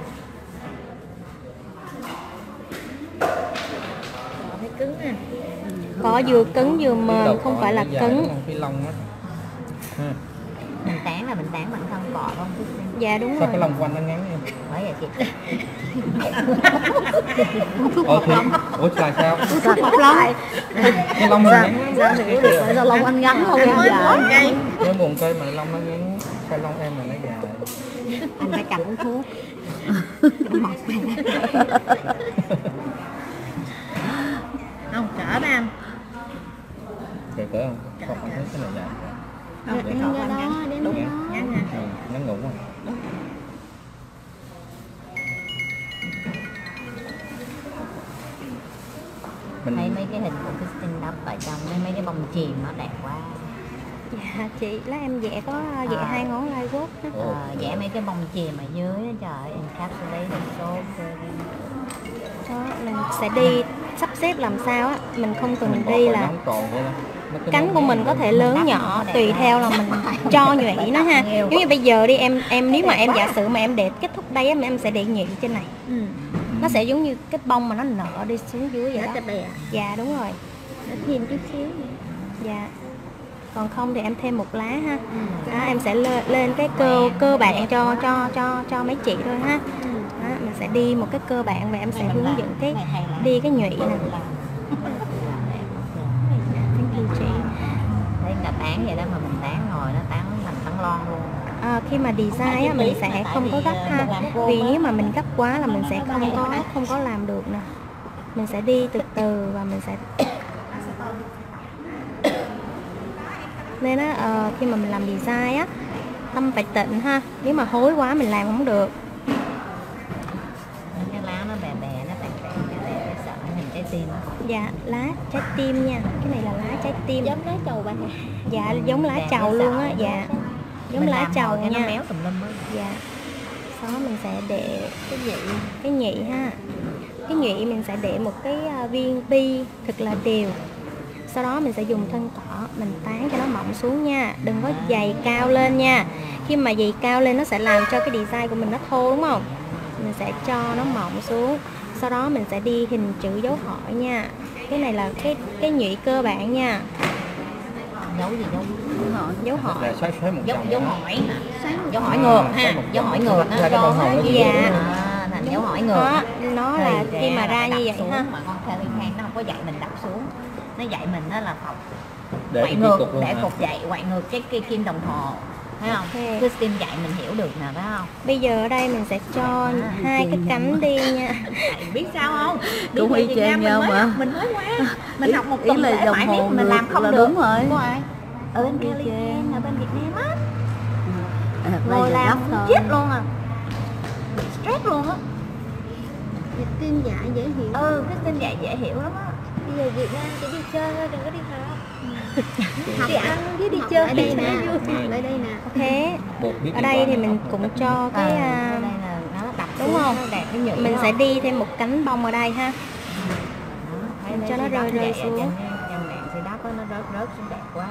Thấy cứng à. Cọ vừa cứng vừa mềm, Đầu không cọ phải là nó dài cứng. lắm, Cái lông á. Ha. Mình tán là mình tán bằng thân cọ không chút xíu. Dạ đúng Sao rồi. cái lông quanh nó ngắn em? Bởi vậy chị. Ủa thì, ủa xài sao? Thuốc bọc lông. Cái lông nó ngắn. Sao hiểu được vậy sao lông anh ngắn không em dài. Mới buồn cây mà lông nó ngắn. Sao lông em mà nó dài? Anh phải cầm uống thuốc. Mọc không cỡ ba anh. Kệ cỡ không? Không, anh thấy cái này dài. Không, để Đem thọ ra anh đó, ngắn. đem Đúng, ra đó. ngắn nha. Ừ, ngắn ngủ rồi. Mình Thấy mấy cái hình của Christine đắp ở trong mấy mấy cái bông chìm nó đẹp quá. Dạ chị, lá em vẽ có vẽ À. hai ngón lai quất đó. Ồ. Ờ, vẽ mấy cái bông chìm ở dưới đó, trời ơi, encapsulate so pretty. Đó, mình sẽ đi sắp xếp làm sao á, mình không cần mình đi bỏ là nóng tròn vậy đó. Nó cứ cánh nóng của mình nóng có lên. thể lớn nhỏ tùy theo là mình cho nhụy nó ha. Giống như bây giờ đi em em nếu mà em giả sử mà em để kết thúc đây á, mà em sẽ để nhụy trên này. Ừ. Nó sẽ giống như cái bông mà nó nở đi xuống dưới vậy Nó đó. cho bè. Dạ đúng rồi. Nó thêm chút xíu nữa. Dạ. Còn không thì em thêm một lá ha. Đó, em sẽ lên, lên cái cơ cơ bản cho cho cho cho mấy chị thôi ha. Đó, mình sẽ đi một cái cơ bản và em sẽ hướng dẫn cái đi cái nhụy nè. Thank you chị. Thấy người ta tán vậy đó mà mình tán ngồi nó tán thành tán lon luôn. À, khi mà design á, mình sẽ không có gấp ha, vì nếu mà mình gấp quá là mình sẽ không có không có làm được nè. Mình sẽ đi từ từ và mình sẽ nên á ờ, khi mà mình làm design á, tâm phải tịnh ha, nếu mà hối quá mình làm không được. Cái lá nó bè bè nó tàn tàn cái này cái sợ hình trái tim. Dạ, lá trái tim nha, cái này là lá trái tim. Giống lá trầu bà. Dạ, giống lá trầu luôn á, dạ, giống lá trầu nha. Nó nha. méo tùm lum á. Dạ. Sau đó mình sẽ để Cái gì? cái nhị ha. cái nhụy mình sẽ để một cái viên bi thật là đều. Sau đó mình sẽ dùng thân cỏ mình tán cho nó mỏng xuống nha, đừng có dày cao lên nha. Khi mà dày cao lên nó sẽ làm cho cái design của mình nó thô đúng không? Mình sẽ cho nó mỏng xuống. Sau đó mình sẽ đi hình chữ dấu hỏi nha. Cái này là cái cái nhụy cơ bản nha. Dấu gì dấu hỏi? Dấu hỏi. Là xoáy xoáy một Dấu vòng dấu đó. hỏi hả? Dấu hỏi ngược ha. Dấu hỏi ngược Là cái đồng hồ nó gì Dạ. À, thành dấu hỏi ngược. Đó, nó Thì là ra khi mà là ra phải như đập vậy xuống, ha. mà con Kelly Khan nó không có dạy mình đập xuống, nó dạy mình đó là học Để quậy cái ngược, cục luôn để hả? cục dậy quậy ngược cái kim, kim đồng hồ, thấy không? Ok. Christine dạy mình hiểu được nè, phải không? Bây giờ ở đây mình sẽ cho hai cái cánh đi nha. Tại biết sao không? Đi Cũng về y Việt chang Nam nhau mình mới mà. học, mình mới qua, mình Ý- học một ý tuần là lễ đồng phải hồ biết mình ngược làm không là được. đúng rồi. Của ai? Ở bên Y Kelly chang. Khan, ở bên Việt Nam á, À, ngồi bây giờ làm gấp muốn thôi. chết luôn à, stress luôn á. Việt tin dạy dễ hiểu. Ừ, Christine dạy dễ hiểu lắm á. Bây giờ Việt Nam chỉ đi chơi thôi, đừng có đi học. Học đi ăn với đi chơi ở đây nè, ở đây nè. Ok. Bột biết Ở liên đây quan thì đến mình học cũng tập cho cái Ờ, à, ở đây là nó đập đúng xuống, không? nó đẹp cái nhựa mình đó. sẽ đi thêm một cánh bông ở đây ha. Thấy cho nó cái rơi đất rơi vậy, xuống. Trên, trên mạng xây đất đó, nó rớt rớt xuống đẹp quá.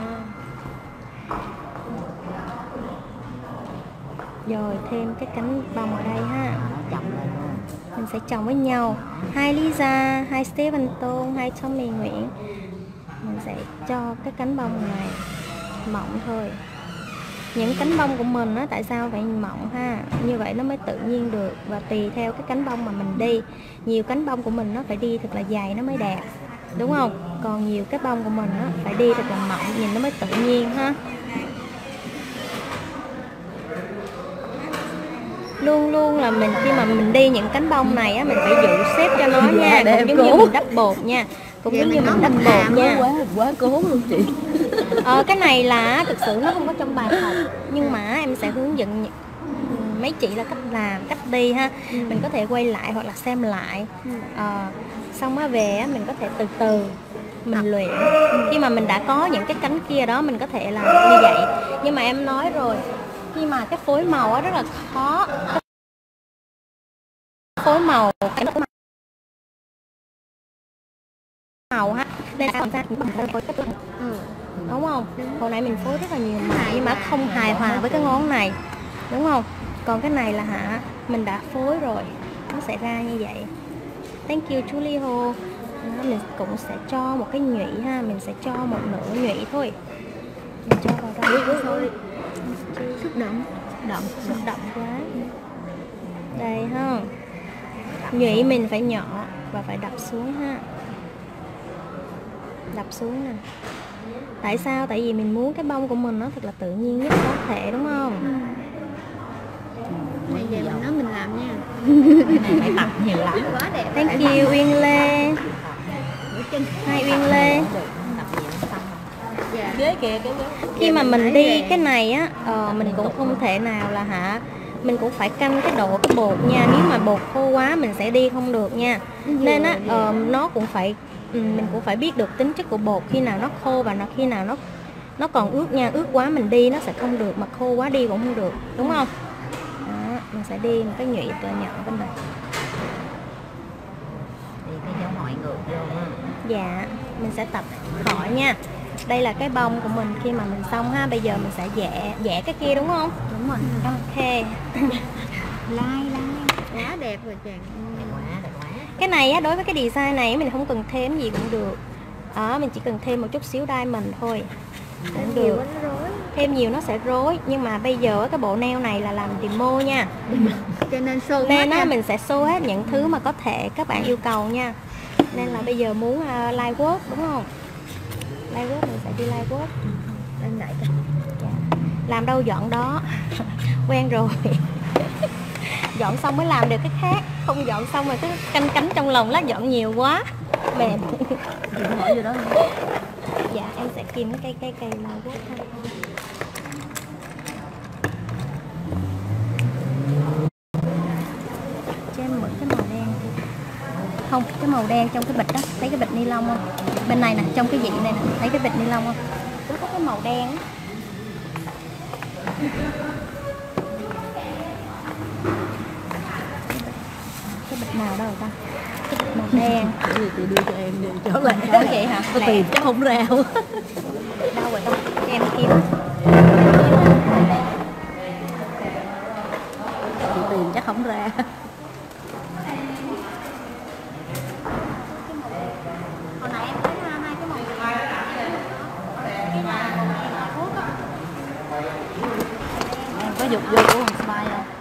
Rồi thêm cái cánh bông ở đây ha. Nó chồng lên luôn. Mình sẽ chồng với nhau. Hai Lisa, hai Stephen Tôn, hai Tommy Nguyễn. Mình sẽ cho cái cánh bông này mỏng thôi. Những cánh bông của mình á, tại sao phải mỏng ha? Như vậy nó mới tự nhiên được. Và tùy theo cái cánh bông mà mình đi. Nhiều cánh bông của mình nó phải đi thật là dài nó mới đẹp, đúng không? Còn nhiều cái bông của mình á, phải đi thật là mỏng, nhìn nó mới tự nhiên ha. Luôn luôn là mình khi mà mình đi những cánh bông này á, mình phải giữ xếp cho nó nha. để Cũng em giống như cố. mình đắp bột nha. Cũng giống như mình đắp bột nha. quá quá cố luôn chị. Ờ, cái này là thực sự nó không có trong bài học, nhưng mà em sẽ hướng dẫn mấy chị là cách làm, cách đi ha. Mình có thể quay lại hoặc là xem lại. Ờ, xong á về á, mình có thể từ từ mình luyện. Khi mà mình đã có những cái cánh kia đó mình có thể làm như vậy. Nhưng mà em nói rồi, khi mà cái phối màu á rất là khó. Phối màu cái phối màu ha, nên là ra cũng bằng phối cái Ừ. đúng không? Hồi nãy mình phối rất là nhiều màu nhưng mà không hài hòa với cái ngón này, đúng không? Còn cái này là hả, mình đã phối rồi, nó sẽ ra như vậy. Thank you Julie Ho. Đó, mình cũng sẽ cho một cái nhụy ha, mình sẽ cho một nửa nhụy thôi. Mình cho vào đây. Xúc động. Động, xúc động quá. Đây ha. Nhụy mình phải nhỏ và phải đập xuống ha. Đập xuống nè. Tại sao? Tại vì mình muốn cái bông của mình nó thật là tự nhiên nhất có thể, đúng không? Bây giờ mình nói mình làm nha. Cái này phải tập nhiều lắm. Quá đẹp. Thank you Uyên Lê. Hai Uyên Lê. Tập nhiều xong rồi. Dạ. Ghế kìa cái ghế. Khi mà mình đi cái này á, ờ, mình cũng không thể nào là hả, mình cũng phải canh cái độ cái bột nha. Nếu mà bột khô quá mình sẽ đi không được nha. Nên á, ờ, nó cũng phải ừ, mình cũng phải biết được tính chất của bột, khi nào nó khô và nó khi nào nó nó còn ướt nha. Ướt quá mình đi nó sẽ không được, mà khô quá đi cũng không được, đúng không? Đó, mình sẽ đi một cái nhụy cỡ nhỏ bên này. Thì cái dấu hỏi ngược vô ha. Dạ, mình sẽ tập hỏi nha. Đây là cái bông của mình khi mà mình xong ha. Bây giờ mình sẽ vẽ vẽ cái kia đúng không? Đúng rồi. Ok. Lai lai. Quá đẹp rồi chàng. Đẹp quá, đẹp quá. Cái này á, đối với cái design này mình không cần thêm gì cũng được. Đó, mình chỉ cần thêm một chút xíu diamond thôi cũng Nhiều được. quá nó rối. Thêm nhiều nó sẽ rối. Nhưng mà bây giờ cái bộ nail này là làm demo nha. Cho nên show hết Nên á, nha. mình sẽ show hết những thứ mà có thể các bạn yêu cầu nha. Nên là bây giờ muốn uh, live work đúng không? Live work mình sẽ đi live work. Lên lại cho. Dạ. Làm đâu dọn đó. Quen rồi. Dọn xong mới làm được cái khác. Không dọn xong rồi cứ canh cánh trong lòng lá dọn nhiều quá mệt. Chị hỏi gì đó. Dạ em sẽ kìm cái cây cây cây live work thôi. Cho em mượn cái màu đen kia. Không, cái màu đen trong cái bịch đó, thấy cái bịch ni lông không? Bên này nè, trong cái vị này nè, thấy cái bịch ni lông không? Nó có cái màu đen á. Cái cái bịch màu đâu rồi ta? Cái bịch màu đen. Chị thì đưa cho em đi chỗ lẻ. Ủa vậy hả? Có Lẻ. tiền chắc không rao. Đâu rồi ta? Cho em kiếm. Chị tiền chắc không ra. Hồi nãy em thấy hai cái màu Em có dục vô của thằng Spy không?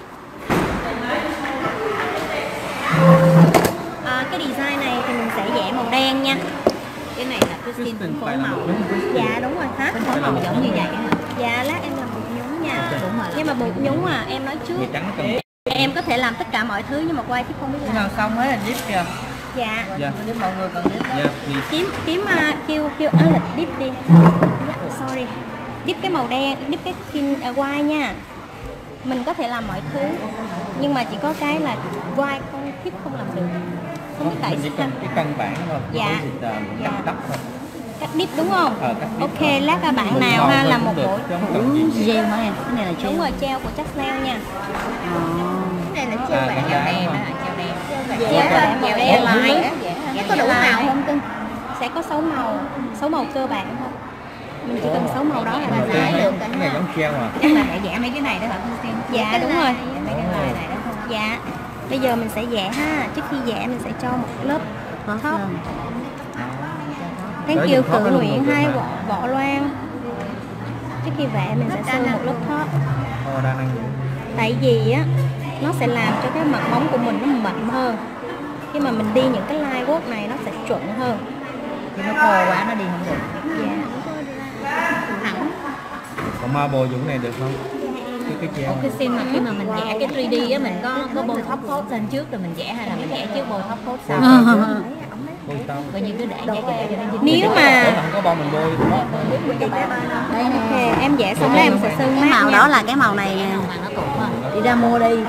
à, cái design này thì mình sẽ vẽ màu đen nha. Cái này là Christine phân phối màu. Dạ đúng rồi hả? Phân phối màu giống như vậy hả? Dạ lát em làm bột nhúng nha. Đúng rồi. Nhưng mà bột nhúng à em nói trước. Màu trắng nó cần. Em có thể làm tất cả mọi thứ nhưng mà quay thì không biết Khi nào làm. xong hết là dip kìa. Dạ. Dạ. Nếu mọi người cần dip đó. Dạ, please. Kiếm kiếm uh, kêu kêu á là dip đi. Sorry. Dip cái màu đen, dip cái skin uh, white nha. Mình có thể làm mọi thứ nhưng mà chỉ có cái là white con tip không làm được. Không biết tại Mình chỉ sao. cần cái căn bản thôi. Dạ. Chỉ là mình Dạ. cắt tóc thôi. Cắt dip đúng không? Ờ, cắt dip Ok, thôi. lát các bạn Mình nào màu ha thôi làm cũng một được, bộ chứ không cần gì. Gel hả em? Cái này là gel. đúng rồi treo của chắc Chanel nha. Ờ. Cái này là treo À, bản. cái đá Đen đúng đó không? là treo đen. Dạ, Dạ, dạ, màu dạ. đen Dạ, lại. dạ. Nó có đủ màu không cưng? Sẽ có sáu màu, sáu màu cơ bản thôi. Mình chỉ cần sáu màu đó là Màu được. trắng Thấy này- được cái cả này ha. giống gel à. Chắc là để vẽ mấy cái này đó hả Christine? Dạ đúng rồi. Mấy cái này này đó không? Dạ. Bây giờ mình sẽ vẽ ha. Trước khi vẽ mình sẽ cho một lớp Top top. lên. Thank Đỡ you dùng top Cự nó luôn Nguyện được hai hả? võ, võ Loan. Trước khi vẽ mình sẽ sơn một lớp top. Ồ, đa năng. Tại vì á nó sẽ làm cho cái mặt móng của mình nó mịn hơn. Khi mà mình đi những cái line work này nó sẽ chuẩn hơn. Chứ nó khô quá nó đi không được. Dạ. Thẳng. Còn marble dụng này được không? Cái cái gel Ủa này. Christine mà khi mà mình vẽ cái ba D á mình có có bôi top coat lên trước rồi mình vẽ hay là mình vẽ trước bôi top coat sau? Bôi tông. Coi như cứ để vậy để cho nó dính. Nếu mà Ủa, không có bông mình bôi. Đây nè. ok, em vẽ xong đó em sẽ sơn Cái mát màu nha. đó là cái màu này nè. Mà nó tụt mà. Đi ra mua đi.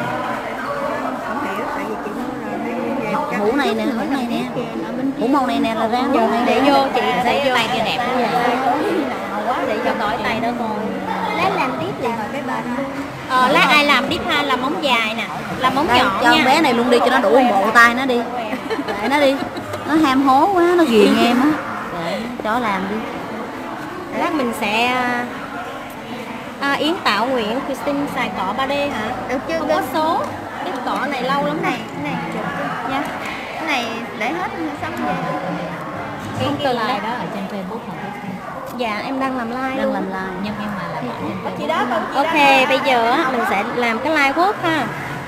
Hũ này nè, hũ này nè. Hũ màu này nè là ra màu này Để nè. vô chị Để để vô tay kia đẹp quá vậy. để cho tỏi tay đó còn. Lát làm tiếp là ngồi cái bên. Ờ, lát ai làm tiếp ha, làm móng dài nè, làm móng Đây, nhỏ cho con nha. bé này luôn đi cho nó đủ một bộ tay nó đi. Để nó đi. Nó ham hố quá, nó ghiền em á. Để cho làm đi. Lát mình sẽ à, Yến Tạo Nguyện Christine xài cọ ba D hả? Được chưa Không cưng? có số. Cái cọ này lâu lắm Cái này. này, cái này chụp cưng. Nha. Cái này để hết xong về. Cái Không cái cần like đâu. đó ở trên Facebook hả Christine? Dạ em đang làm like Đang luôn. làm like. Nhưng nhưng mà là ở trên Chị Facebook. đó con chị Ok, bây giờ á mình sẽ làm cái line work ha.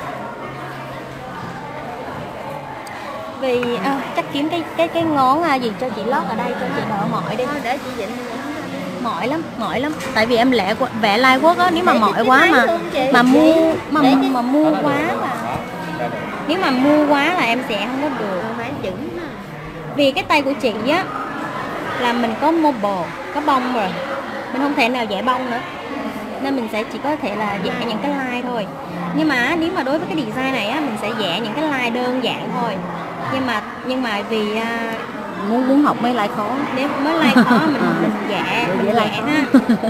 Vì à, chắc kiếm cái cái cái ngón à, gì cho chị lót ở đây cho chị đỡ mỏi đi. Thôi để chị Vịnh. Mỏi lắm, mỏi lắm. Tại vì em lẹ quá- vẽ line work á, nếu mà Để mỏi chị quá lấy mà luôn chị. mà mua mà Để mà, chị- mà mua quá là nếu mà mua quá là em sẽ không có được. Phải chững ha. Vì cái tay của chị á là mình có mobile, có bông rồi. Mình không thể nào vẽ bông nữa. Nên mình sẽ chỉ có thể là vẽ những cái line thôi. Nhưng mà nếu mà đối với cái design này á mình sẽ vẽ những cái line đơn giản thôi. Nhưng mà nhưng mà vì à, Muốn muốn học mấy lại khó. nếu mới like khó mình mình vẽ Rồi mình vẽ vẽ like khó. ha.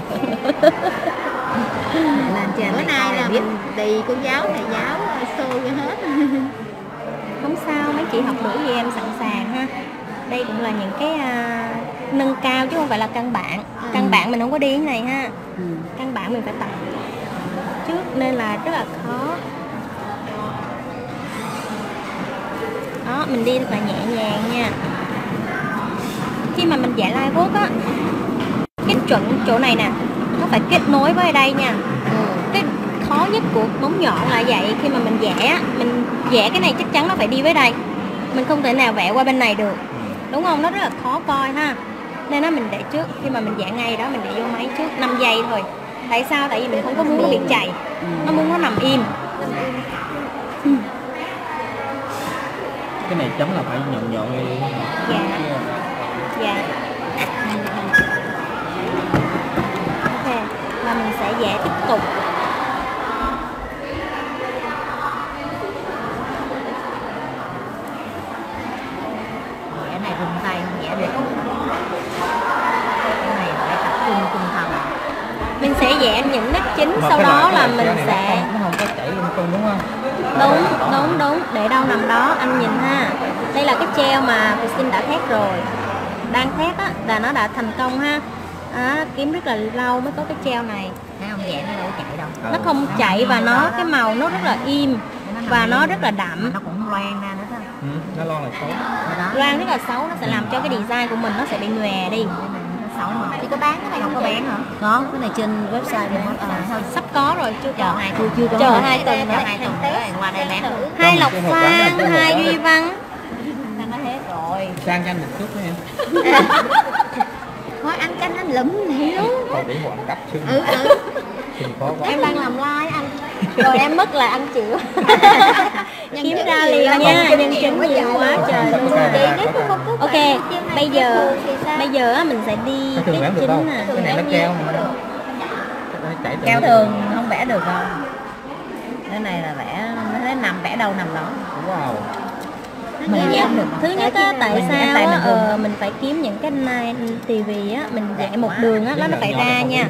Lên trên Bữa này nay coi là biết. mình đi cô giáo, thầy giáo xô ra hết. Không sao, mấy chị học đủ gì em sẵn sàng ha. Đây cũng là những cái à, nâng cao chứ không phải là căn bản. Căn bản mình không có đi cái này ha. Ừ. Căn bản mình phải tập trước nên là rất là khó. Đó, mình đi thật là nhẹ nhàng nha. Khi mà mình vẽ line work á, cái chuẩn chỗ này nè, nó phải kết nối với đây nha. Cái khó nhất của móng nhọn là vậy. Khi mà mình vẽ, mình vẽ cái này chắc chắn nó phải đi với đây. Mình không thể nào vẽ qua bên này được. Đúng không? Nó rất là khó coi ha. Nên nó mình để trước, khi mà mình vẽ ngay đó mình để vô máy trước năm giây thôi. Tại sao? Tại vì mình không có muốn nó bị chày. Nó muốn nó nằm im. Cái này chấm là phải nhọn nhọn ngay luôn. Dạ. Dạ. Ok, và mình sẽ vẽ tiếp tục. Vẽ này rung tay không vẽ được. Cái này phải tập trung tinh thần. Mình sẽ vẽ những nét chính, Mà sau cái đó loại- là cái mình loại gel này sẽ nó không, nó không có chảy lung tung đúng không? Đúng, đúng, đúng, để đâu nằm đó, anh nhìn ha. Đây là cái treo mà Christine đã thét rồi. Đang thét á, là nó đã thành công ha. À, kiếm rất là lâu mới có cái treo này. Thấy không, vậy nó đâu có chạy đâu. Nó không chạy và nó cái màu nó rất là im và nó rất là đậm. Nó cũng loang ra nữa đó. Ừ, nó lo là xấu. Loang rất là xấu, nó sẽ làm cho cái design của mình nó sẽ bị nhòe đi. Xấu mà. Thì có bán cái này Không có bán hả? Có, cái này trên website này hết. À, sắp có rồi, chưa Chờ có. hai Chưa chưa có. Chờ hết. hai tuần nữa. Chờ hai tuần nữa rồi qua đây bán. Hai Lộc Phan, hai Duy Văn. Nó hết rồi. Sang cho anh một chút nữa em. Thôi ăn canh anh lụm này luôn. Thôi để họ cặp xương. Ừ ừ. Thì khó quá. Em đang làm like anh. Rồi em mất là anh chịu. Kiếm ra liền nha, nhân chứng nhiều quá trời luôn. Ok, bây giờ bây giờ á mình sẽ đi Cái thường cái vẽ được chính không? nè. Cái này nó keo mà. Nó chảy từ- Keo thường không vẽ được đâu. Cái này là vẽ nó thấy nằm vẽ đâu nằm đó. Wow. Mình vẽ không được. Thứ nhất á, tại Mình vẽ sao tay á, mình run. ờ, mình phải kiếm những cái này thì vì á mình vẽ một đường á nó nó phải ra nha.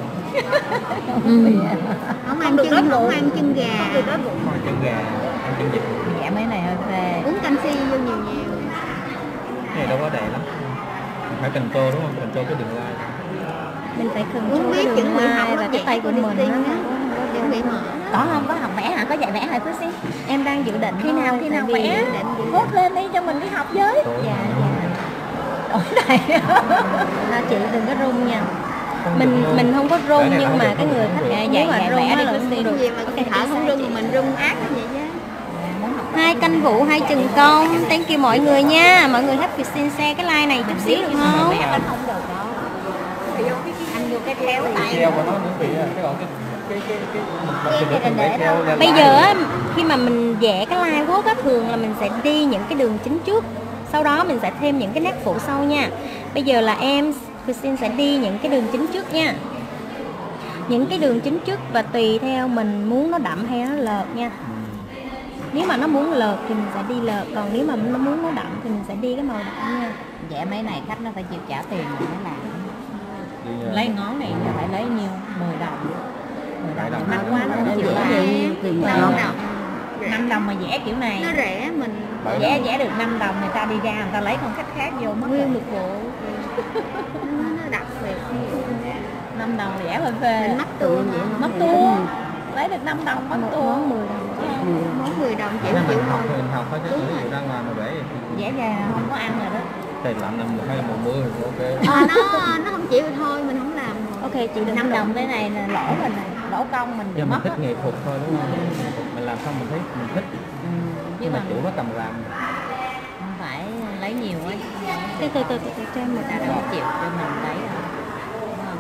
Không ăn chân, không ăn chân gà. Còn chân gà, ăn chân vịt. Vẽ mấy này hơi phê. Uống canxi vô nhiều nhiều. Cái này đâu có đẹp lắm. Mình phải cần tô đúng không? Cần tô cái đường line. Mình phải Muốn control biết cái chuẩn đường bị học line và cái tay của mình á. chuẩn bị mở. Có không? Có học vẽ hả? Có dạy vẽ hả Phước Xí? Em đang dự định Khi nào thôi, khi tại nào vì- vẽ post lên đi cho mình đi học với. Tối Dạ mà. dạ. Ở đây. À, chị đừng có run nha. Không Mình được luôn. mình không có Cái run này nhưng không mà được, cái không người được, khách không được. nếu Dạy- mà dạy run vẽ á đi là Phước không Xí. được. Gì mà Ok, thợ không rung mà mình rung ác như vậy chứ. Hai canh vụ, hai chừng công. Thank you mọi người nha. Mọi người thích xin share cái like này chút xíu được không? Vẽ bánh không được đâu. Anh vô cái khéo Cái tay. keo của nó nữa bị cái gọi cái cái cái cái mình mình đừng vẽ keo ra Bây lại. giờ á, khi mà mình vẽ cái line quốc á, thường là mình sẽ đi những cái đường chính trước. Sau đó mình sẽ thêm những cái nét phụ sau nha. Bây giờ là em Christine sẽ đi những cái đường chính trước nha. Những cái đường chính trước và tùy theo mình muốn nó đậm hay nó lợt nha. Nếu mà nó muốn lợt thì mình sẽ đi lợt, còn nếu mà nó muốn nó đậm thì mình sẽ đi cái màu đậm nha. Vẽ mấy này khách nó phải chịu trả tiền mình mới làm. Đi, uh, Lấy ngón này là phải lấy nhiêu? mười đồng. mười mười đồng đồng. mắc quá nó không chịu Vẽ làm. gì tiền một Năm đồng. đồng. năm đồng mà vẽ kiểu này. Nó rẻ mình bảy Vẽ đồng. vẽ được năm đồng người ta đi ra người ta lấy con khách khác vô mất nguyên một bộ. Nó đặc biệt. năm đồng vẽ hơi phê. Mình mắc tiền vậy. Mất tua. Lấy được năm đồng mất Một tua. món mười đồng. Món mười đồng chịu Nếu chịu mình học thôi. thì mình học thôi chứ ví dụ ra ngoài mà vẽ thì Vẽ ra không có ăn rồi đó. thầy lạnh là hay là mùa mưa thì ok. Ờ, nó nó không chịu thì thôi mình không làm. Ok chị đừng năm có đồng cái này là lỗ mình này. Lỗ công mình bị Nhưng mình mất thích á. nghệ thuật thôi đúng không? Mình làm xong mình thấy mình thích. Ừ, chứ Nhưng mà mà chủ nó cầm làm. không phải lấy nhiều quá. từ từ từ từ từ cho em một Người ta đâu có chịu cho mình lấy đâu. Đúng không?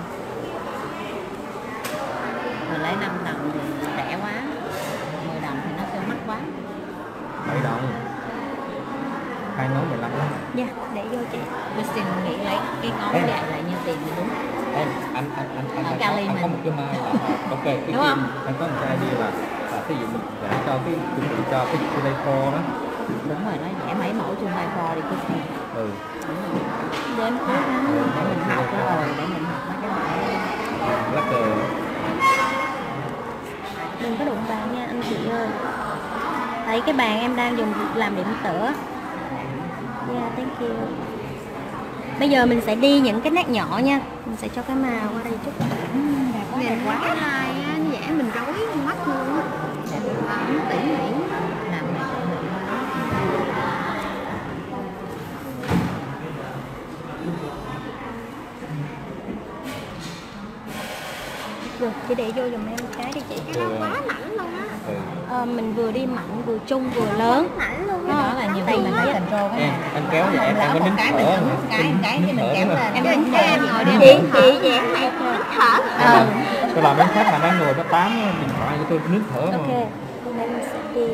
Rồi lấy năm đồng thì rẻ quá. mười đồng thì nó kêu mắc quá. bảy đồng. Hai ngón mười lăm đó. Dạ, để vô chị. Tôi xin nghĩ lấy cái ngón Ê. dạy lại như tiền thì đúng. Em, anh anh anh anh, Ở anh, Cali có, anh mình. có một cái mai là ok cái Đúng không? kia, anh có một cái idea là là ví dụ mình vẽ cho cái chuẩn bị cho cái cái kho đó. Đúng rồi, nó vẽ mấy mẫu chung tay kho đi cứ xem. Ừ. Để em cố gắng. Để mình học rồi, để mình học mấy cái này. Lá cờ. Đừng có đụng vào nha anh chị ơi. Thấy cái bàn em đang dùng làm điểm tựa. Yeah, thank you. Bây giờ mình sẽ đi những cái nét nhỏ nha. Mình sẽ cho cái màu qua đây chút. Đẹp quá, đẹp Đẹp quá. quá ai á, vẽ mình rối mắt luôn á. Nó tỉ mỉ. Làm này cũng được. Được, chị để vô dùm em một cái đi chị. Cái đó quá mảnh luôn á. Ừ. Ờ, mình vừa đi mạnh, vừa trung, vừa lớn. Mảnh luôn Cái á. đó là nhiều khi mình phải control cái Em, này. anh kéo vậy em, Lỡ em có một nín cái thở mình không? ấn cái, cái cái mình kéo lên. Em đứng em ngồi đi Chị, em chị thở. vẽ Mày thở. Ờ, Tôi làm em khách mà đang ngồi nó tám điện thoại của tôi nín thở mà. ok. Hôm nay mình sẽ đi.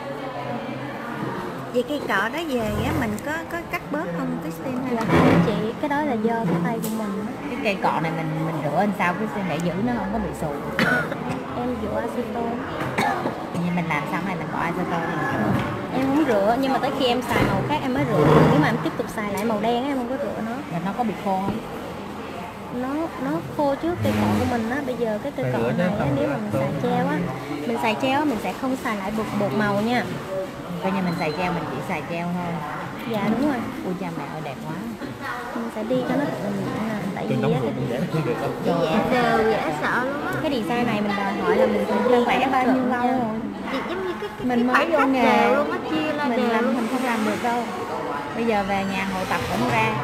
Vậy cây cọ đó về á mình có có cắt bớt không Christine hay là Chị, cái đó là do cái tay của mình á. Cái cây cọ này mình mình rửa làm sao cái để giữ nó không có bị xù. Em rửa acetone. Như mình làm xong này mình bỏ acetone thì mình rửa. Em không rửa, nhưng mà tới khi em xài màu khác em mới rửa. Nếu mà em tiếp tục xài lại màu đen á, em không có rửa nó. Rồi nó có bị khô không? nó nó khô trước cây cọ của mình á. Bây giờ cái cây Phải cọ rửa chứ, này á, không nếu rửa mà mình không. xài treo á, mình xài treo á, mình sẽ không xài lại bột bột màu nha. Coi như mình xài treo, mình chỉ xài treo thôi. Dạ đúng rồi, Ui cha mẹ ơi đẹp quá. mình sẽ đi cho nó thật là nhẹ nè. Tại Trên vì nóng á, ruột cũng dễ được không? Dễ đều, dễ sợ luôn á. cái design này mình đòi hỏi là mình phải đi vẽ bao nhiêu lâu rồi. Chị giống như cái, cái Mình cái mới vô khoảng cách nghề. đều luôn á, chia ra Mình đều làm luôn. mình không làm được đâu. Bây giờ về nhà hội tập cũng ra.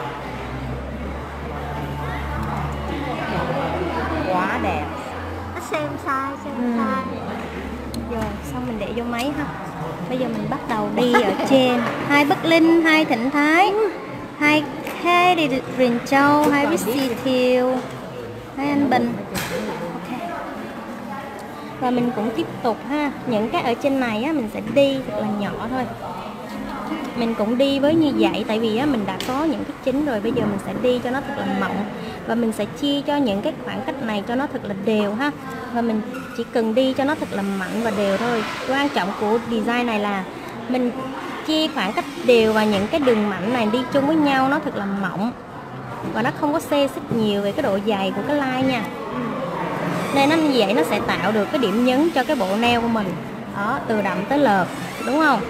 Quá đẹp. Nó xem size, xem Ừ. size. Rồi xong mình để vô máy ha. Bây giờ mình bắt đầu đi ở trên hai Bắc Linh, hai Thịnh Thái, hai hai đi Rìn Châu, hai Rixi Thiều, hai Anh Bình. Ok. Và mình cũng tiếp tục ha. Những cái ở trên này á mình sẽ đi thật là nhỏ thôi. Mình cũng đi với như vậy tại vì á mình đã có những cái chính rồi, bây giờ mình sẽ đi cho nó thật là mỏng và mình sẽ chia cho những cái khoảng cách này cho nó thật là đều ha. Và mình chỉ cần đi cho nó thật là mạnh và đều thôi. Quan trọng của design này là mình chia khoảng cách đều và những cái đường mảnh này đi chung với nhau nó thật là mỏng và nó không có xê xích nhiều về cái độ dày của cái line nha. Nên nó như vậy nó sẽ tạo được cái điểm nhấn cho cái bộ nail của mình. Đó, từ đậm tới lợt, đúng không?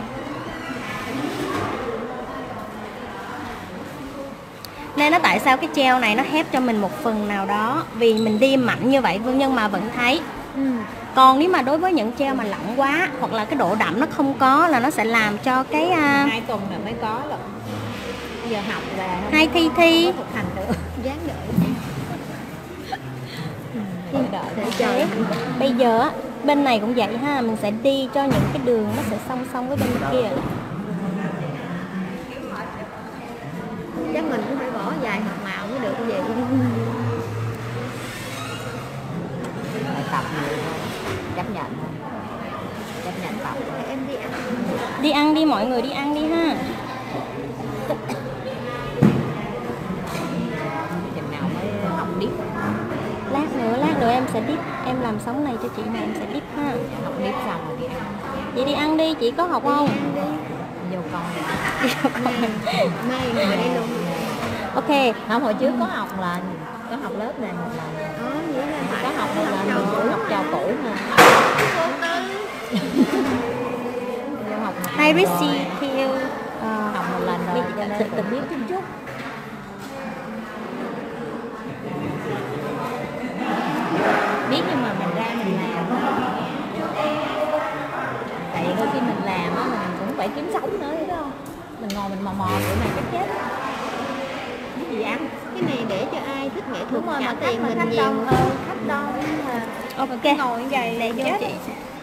Nên nó tại sao cái treo này nó hép cho mình một phần nào đó, vì mình đi mạnh như vậy nhưng mà vẫn thấy. Ừ. Còn nếu mà đối với những treo mà lỏng quá hoặc là cái độ đậm nó không có là nó sẽ làm cho cái uh, Hai tuần là mới có rồi. Bây giờ học về không hai thi thi có thực hành được. Dáng đợi. Đợi đợi Để để chờ. bây giờ á, bên này cũng vậy ha, mình sẽ đi cho những cái đường nó sẽ song song với bên kia. Chắc mình cũng phải bỏ dài hoặc màu mới được cái gì. bài tập nhiều thôi. Chấp nhận thôi. Chấp nhận tập. Em đi ăn. Đi ăn đi, mọi người đi ăn đi ha. Chừng nào mới học điếp. Lát nữa, lát nữa em sẽ dip, em làm sống này cho chị này em sẽ dip ha. Học điếp xong rồi đi ăn. Chị đi ăn đi, chị có học không? Ăn đi. Vô con. Mê ngồi đây luôn. Ok, Không, hồi trước có học là có học lớp này một lần. Đó, nghĩa là phải Có học một lần mình cũng học trò cũ nè. Vô học một hai lần Rixi rồi. Thiều. Học một lần rồi cho nên cũng biết chút chút. Biết nhưng mà mình ra mình làm á. Tại vì đôi khi mình làm á mình cũng phải kiếm sống nữa, đúng không? Mình ngồi mình mò mò bữa này chắc chết á. Cái gì ăn? cái này để cho ai thích nghệ thuật Đúng rồi, trả mà tiền khách mà mình khách nhiều. đông, ờ, khách đông mà Ok, ngồi như vậy để vô chết. chị.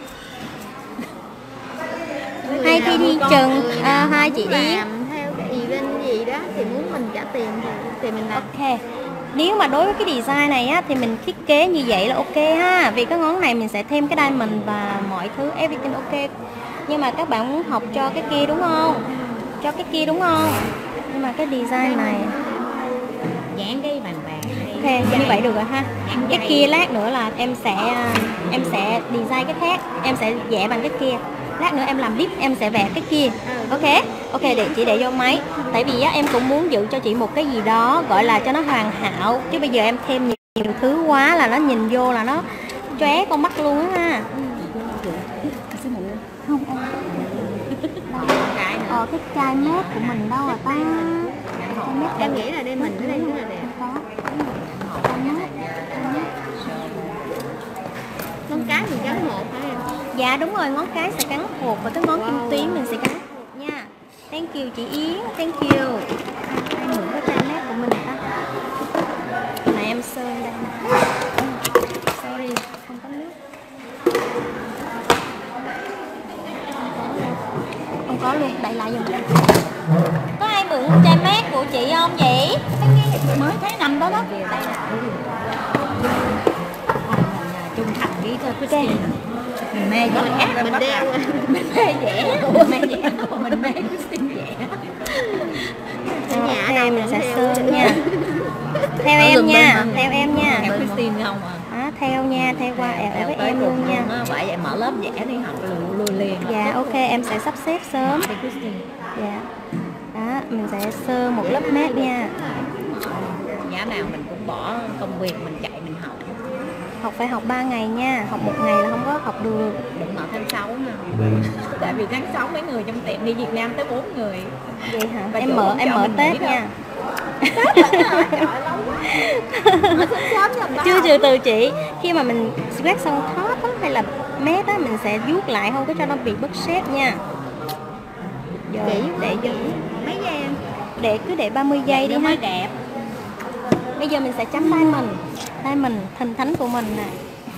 Người Hai nào Thi Thi con- Trần, người à, nào hai muốn chị Yến. làm theo cái event gì đó thì muốn mình trả tiền thì, thì mình làm. Ok. Nếu mà đối với cái design này á, thì mình thiết kế như vậy là ok ha. Vì cái ngón này mình sẽ thêm cái diamond và mọi thứ everything ok. Nhưng mà các bạn muốn học cho cái kia đúng không? Cho cái kia đúng không? Nhưng mà cái design này Dán cái bàn vàng. ok, như vậy được rồi ha. Cái kia lát nữa là em sẽ em sẽ design cái khác, em sẽ vẽ bằng cái kia. Lát nữa em làm clip em sẽ vẽ cái kia. Ok, ok để chị để vô máy. Tại vì á, em cũng muốn giữ cho chị một cái gì đó gọi là cho nó hoàn hảo. Chứ bây giờ em thêm nhiều, nhiều thứ quá là nó nhìn vô là nó chóe con mắt luôn á ha. Không em. Cái nữa. Ờ cái chai mét của mình đâu rồi ta? Chai mét Em nghĩ là đây mình ở đây rất là đẹp. có. Chai mét. Con cái mình gắn một hả em? Dạ đúng rồi, ngón cái sẽ cắn hột và cái ngón kim tuyến mình sẽ cắn hột nha. Thank you chị Yến, thank you. Ai mượn cái chai mét của mình ta? Này em sơn đây. Sorry, không có nước. Không có luôn, đậy lại giùm. Có ai mượn chai mét của chị không vậy? Mới thấy nằm đó đó. Đây nè. Trung thành với cơ Ok. mình mê vẽ, Mình đeo. mình mê vẽ, mình mê vẽ, mình mê Christine vẽ. Ở nhà Ok, đâu mình cũng sẽ theo sơn được. nha. Theo em nha, theo em nha. Theo Christine không à? Đó, theo nha, theo qua ở với em luôn nha. Vậy vậy mở lớp vẽ đi học lùi lùi liền. Dạ ok, em sẽ sắp xếp sớm. Đi Christine. Dạ. Đó, mình sẽ sơ một lớp mát nha. Dạ giá nào mình cũng bỏ công việc mình chạy mình học. Học phải học ba ngày nha, học một ngày là không có học được. Đừng mở tháng sáu mà. Tại vì tháng sáu mấy người trong tiệm đi Việt Nam tới bốn người. Vậy hả? Và Em chủ mở không em cho mở mình Tết nghỉ đâu. nha. Mở sớm sớm cho người ta Chưa học. trừ từ chị, khi mà mình quét xong top á, hay là mét á, mình sẽ vuốt lại không có cho nó bị bất xếp nha. Giờ Kỹ để kỹ. cho Mấy giây em? để cứ để ba mươi giây đi nó ha. mới đẹp. Bây giờ mình sẽ chấm tay mình, tay mình thần thánh của mình nè.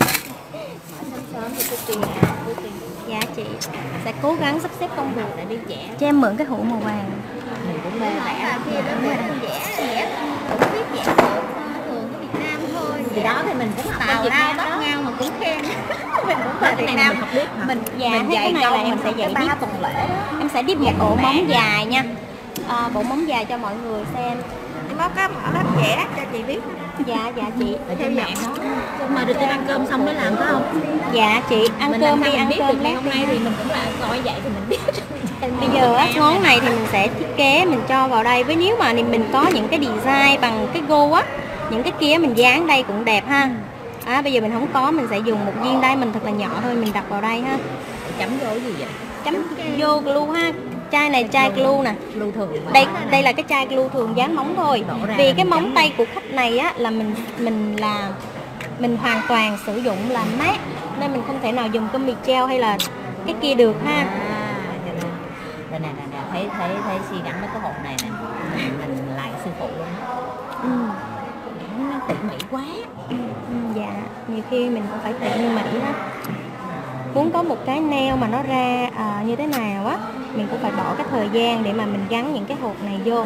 Sớm thì cái tiền cái tiền Dạ chị sẽ cố gắng sắp xếp công việc để đi vẽ. cho em mượn cái hũ màu vàng. Mình cũng mê vẽ. là khi đó mình vẽ vẽ cũng biết vẽ được thường ở Việt Nam thôi. Thì đó thì mình cũng học ở Tào Việt lao Nam bắt đó. ngao mà cũng khen. Mình cũng về Việt Nam mình học biết hả? Mình dạ mình thế cái này dạy là con em mình sẽ dạy ba biết. tuần lễ đó. Em sẽ điếp một bộ móng dài nha. À, bộ móng dài cho mọi người xem. Nó có mở lớp vẽ cho chị biết. Dạ dạ chị. Ở trên mạng đó. Mà được ăn cơm xong mới làm phải không? Dạ chị ăn Mình cơm làm sao đi mình ăn biết cơm được ngày lát hôm đi. nay thì mình cũng là coi vậy thì mình biết. Bây giờ á, ngón này thì mình sẽ thiết kế mình cho vào đây, với nếu mà mình có những cái design bằng cái gô á, những cái kia mình dán đây cũng đẹp ha. À, bây giờ mình không có, mình sẽ dùng một viên diamond thật là nhỏ thôi, mình đặt vào đây ha. Chấm vô cái gì vậy? Chấm vô glue ha. Chai này chai glue nè. Lưu thường. Đây đây là cái chai glue thường dán móng thôi. Đổ ra Vì mình cái móng chấm. tay của khách này á là mình mình là mình hoàn toàn sử dụng là mát, nên mình không thể nào dùng cái mì gel hay là cái kia được ha. À, cho nên đây nè nè nè thấy thấy thấy si gắn với cái hộp này nè, mình, mình lại sư phụ luôn á. Ừ. Nó tỉ mỉ quá. Ừ, dạ, nhiều khi mình cũng phải tỉ mỉ đó. Muốn có một cái nail mà nó ra à, như thế nào á, mình cũng phải bỏ cái thời gian để mà mình gắn những cái hộp này vô.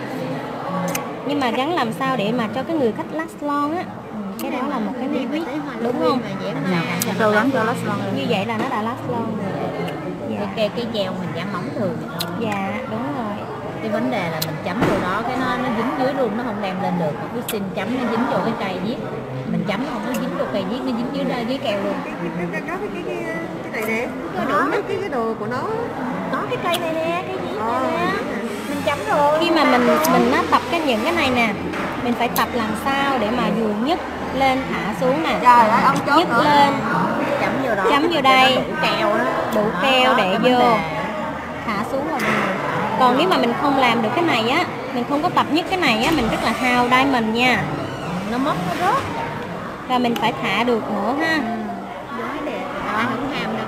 Nhưng mà gắn làm sao để mà cho cái người khách last long á, ừ, cái đó là một cái bí quyết, đúng không? Rồi gắn cho last long Như vậy là nó đã last long rồi. Dạ, Cái cái gel mình dán móng thường vậy thôi. dạ đúng rồi. Cái vấn đề là mình chấm vô đó cái nó nó dính dưới luôn, nó không đem lên được. Cái xin chấm nó dính vô cái cây viết, mình chấm không nó dính vô cây viết, nó dính dưới đây dưới keo luôn. Cái cái cái này nè, có đủ mấy cái cái đồ của nó. Có cái cây này nè, cái viết này nè, mình chấm rồi. Khi mà mình mình nó tập cái những cái này nè, mình phải tập làm sao để mà dù nhấc lên thả xuống nè, Trời ơi, ông chốt nhấc nữa. lên chấm vô đó, chấm vô đây, đủ keo đó, đủ Đó, keo đó để là vấn vô. đề. thả xuống là được. Còn nếu mà mình không làm được cái này á, mình không có tập nhất cái này á, mình rất là hao diamond nha, Nó mất nó rớt. và mình phải thả được nữa ha. Nói đẹp, ai không ham đâu.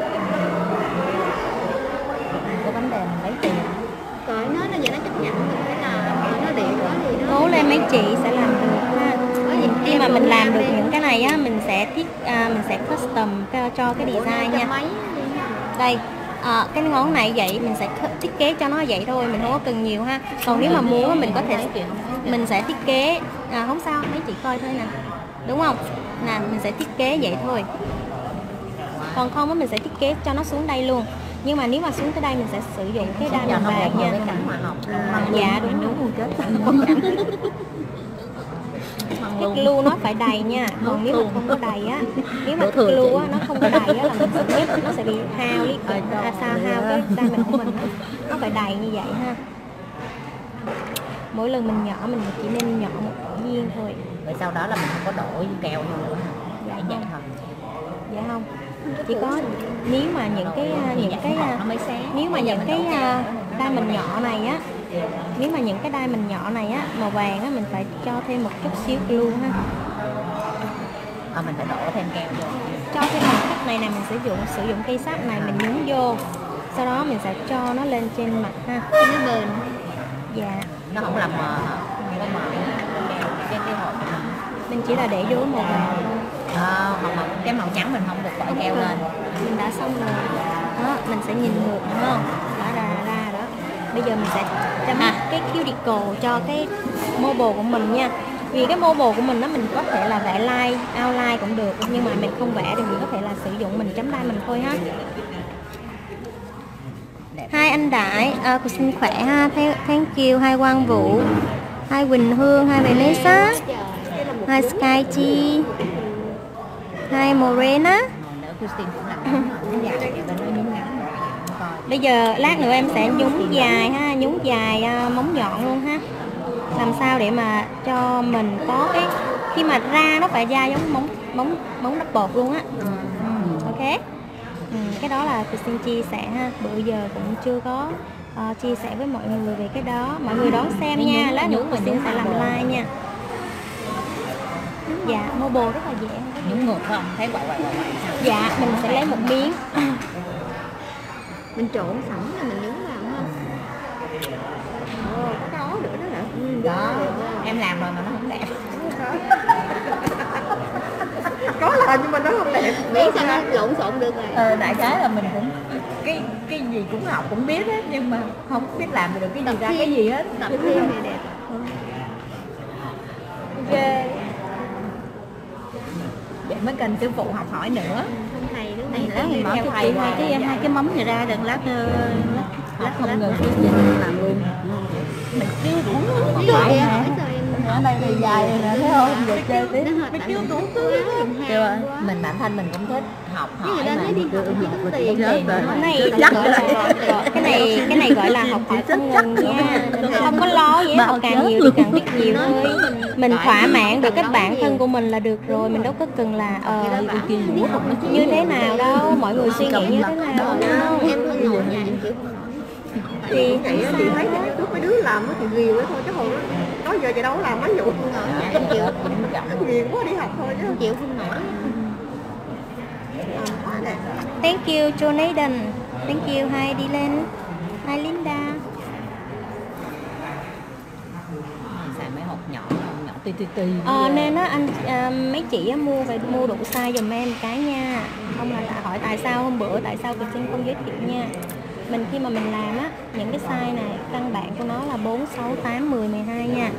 Cái vấn đề mình lấy tiền. Cởi nó nó vậy nó chấp nhận mình phải làm, nó điện có gì đó. Cố lên mấy chị sẽ làm được ha. Có gì Khi em mà mình cũng làm được đi. những cái này á, mình sẽ thiết à, mình sẽ custom cho, cho cái design nha. Mấy Đây, à, cái ngón này vậy mình sẽ thiết kế cho nó vậy thôi, mình không có cần nhiều ha. Còn nếu mà muốn á, mình có thể mình sẽ thiết kế à, không sao, mấy chị coi thôi nè, đúng không? Nè, mình sẽ thiết kế vậy thôi. Còn không á, mình sẽ thiết kế cho nó xuống đây luôn. Nhưng mà nếu mà xuống tới đây mình sẽ sử dụng cái đai Giờ màu nó vàng đẹp hơn nha. cái cảnh hòa học. Dạ đúng đúng. Luôn chết. Cái glue nó phải đầy nha. Còn nếu mà không có đầy á, nếu mà Đổ thừa glue chị. á nó không có đầy á là mình sẽ biết nó sẽ bị hao lý Ờ, đâu. à, sao hao cái diamond của mình á. Nó phải đầy như vậy ha. Mỗi lần mình nhỏ mình chỉ nên nhỏ một viên thôi. Rồi sau đó là mình không có đổ keo vô nữa. Dạ vậy thôi. Dạ không. Chỉ có nếu mà những cái những cái nó mới sáng. nếu mà những cái diamond nhỏ này á, nếu mà những cái diamond nhỏ này á màu vàng á, mình phải cho thêm một chút xíu glue ha. À, mình phải đổ thêm keo vô. Cho cái mặt cắt này nè, mình sử dụng sử dụng cây sáp này mình nhúng vô, sau đó mình sẽ cho nó lên trên mặt ha. nó bền. Dạ, Nó không làm mờ hả? Không có mờ keo cái cái hộp này. mình chỉ là để vô màu vàng thôi. À, hoặc là cái màu trắng mình không được bỏ keo lên. Mình đã xong rồi. Đó, mình sẽ nhìn ngược đúng không? Đã ra ra đó. Bây giờ mình sẽ chấm À. cái cuticle cho cái mobile của mình nha. Vì cái mobile của mình nó mình có thể là vẽ line, outline cũng được, nhưng mà mình không vẽ thì mình có thể là sử dụng mình chấm đai mình thôi ha. Hai anh Đại, à, cô xin khỏe ha, thank you, hai Quang Vũ, hai Quỳnh Hương, hai Vanessa, hai Sky Chi, hai Morena. Nữa Christine cũng làm nó dài vậy bên nó nhúng ngắn rồi. Coi. Bây giờ lát nữa em sẽ nhúng dài ha, nhúng dài à, móng nhọn luôn ha. làm sao để mà cho mình có cái khi mà ra nó phải ra giống móng móng móng đắp bột luôn á. Ừ. Ok. Ừ, cái đó là Christine chia sẻ ha, bữa giờ cũng chưa có uh, chia sẻ với mọi người về cái đó, mọi người đón xem nha, lát nữa Christine sẽ làm like nha. Dạ, mobile rất là dễ. Nhúng ngược phải không? Thấy quậy quậy quậy quậy. Dạ, mình sẽ lấy một miếng. Mình trộn sẵn rồi mình nhúng vào không? Ồ, có đó nữa đó hả? Ừ, Đó, em làm rồi mà nó không đẹp. Có là nhưng mà nó không đẹp. Biết sao nó lộn xộn được rồi. Ờ, đại khái là mình cũng cái cái gì cũng học cũng biết hết, nhưng mà không biết làm được cái gì ra cái gì hết. Tập thêm thì đẹp. Ok. Vậy mới cần sư phụ học hỏi nữa. Không thầy đúng Này không? lát thì mở cho chị hai cái hai cái móng này ra, đừng lát lát lát không ngừng làm luôn. mình chưa đủ Ví dụ vậy hỏi sao em Ở đây thì dài rồi nè, thấy không? Giờ chơi tiếp. Mình chưa đủ thứ Chưa. mình bản thân mình cũng thích học Chứ hỏi người ta mà nói đi học thì tốn tiền. Rớt rồi. Cái này gọi là cái này cái này gọi là học hỏi không ngừng nha, không có lo gì hết, học càng nhiều thì càng biết nhiều thôi. Mình thỏa mãn được cái bản thân của mình là được rồi, mình đâu có cần là ờ như thế nào đâu, mọi người suy nghĩ như thế nào đúng không? Em hơi ngồi nhà em chịu không nổi. Thì Chị á, chị thấy trên YouTube mấy đứa làm á thì ghiền quá thôi chứ hồi đó đó giờ chị đâu có làm mấy vụ. Em chịu Ghiền quá đi học thôi chứ. em chịu không nổi. Làm quá đẹp. Thank you Jonathan, thank you. Hi Dylan, hi Linda. xài mấy hộp nhỏ nhỏ tì tì tì. Ờ, nên á anh à, mấy chị á, mua phải mua đủ size giùm em cái nha. Không là tại hỏi tại sao hôm bữa tại sao Christine không giới thiệu nha. Mình khi mà mình làm á, những cái size này căn bản của nó là bốn, sáu, tám, mười, mười hai nha.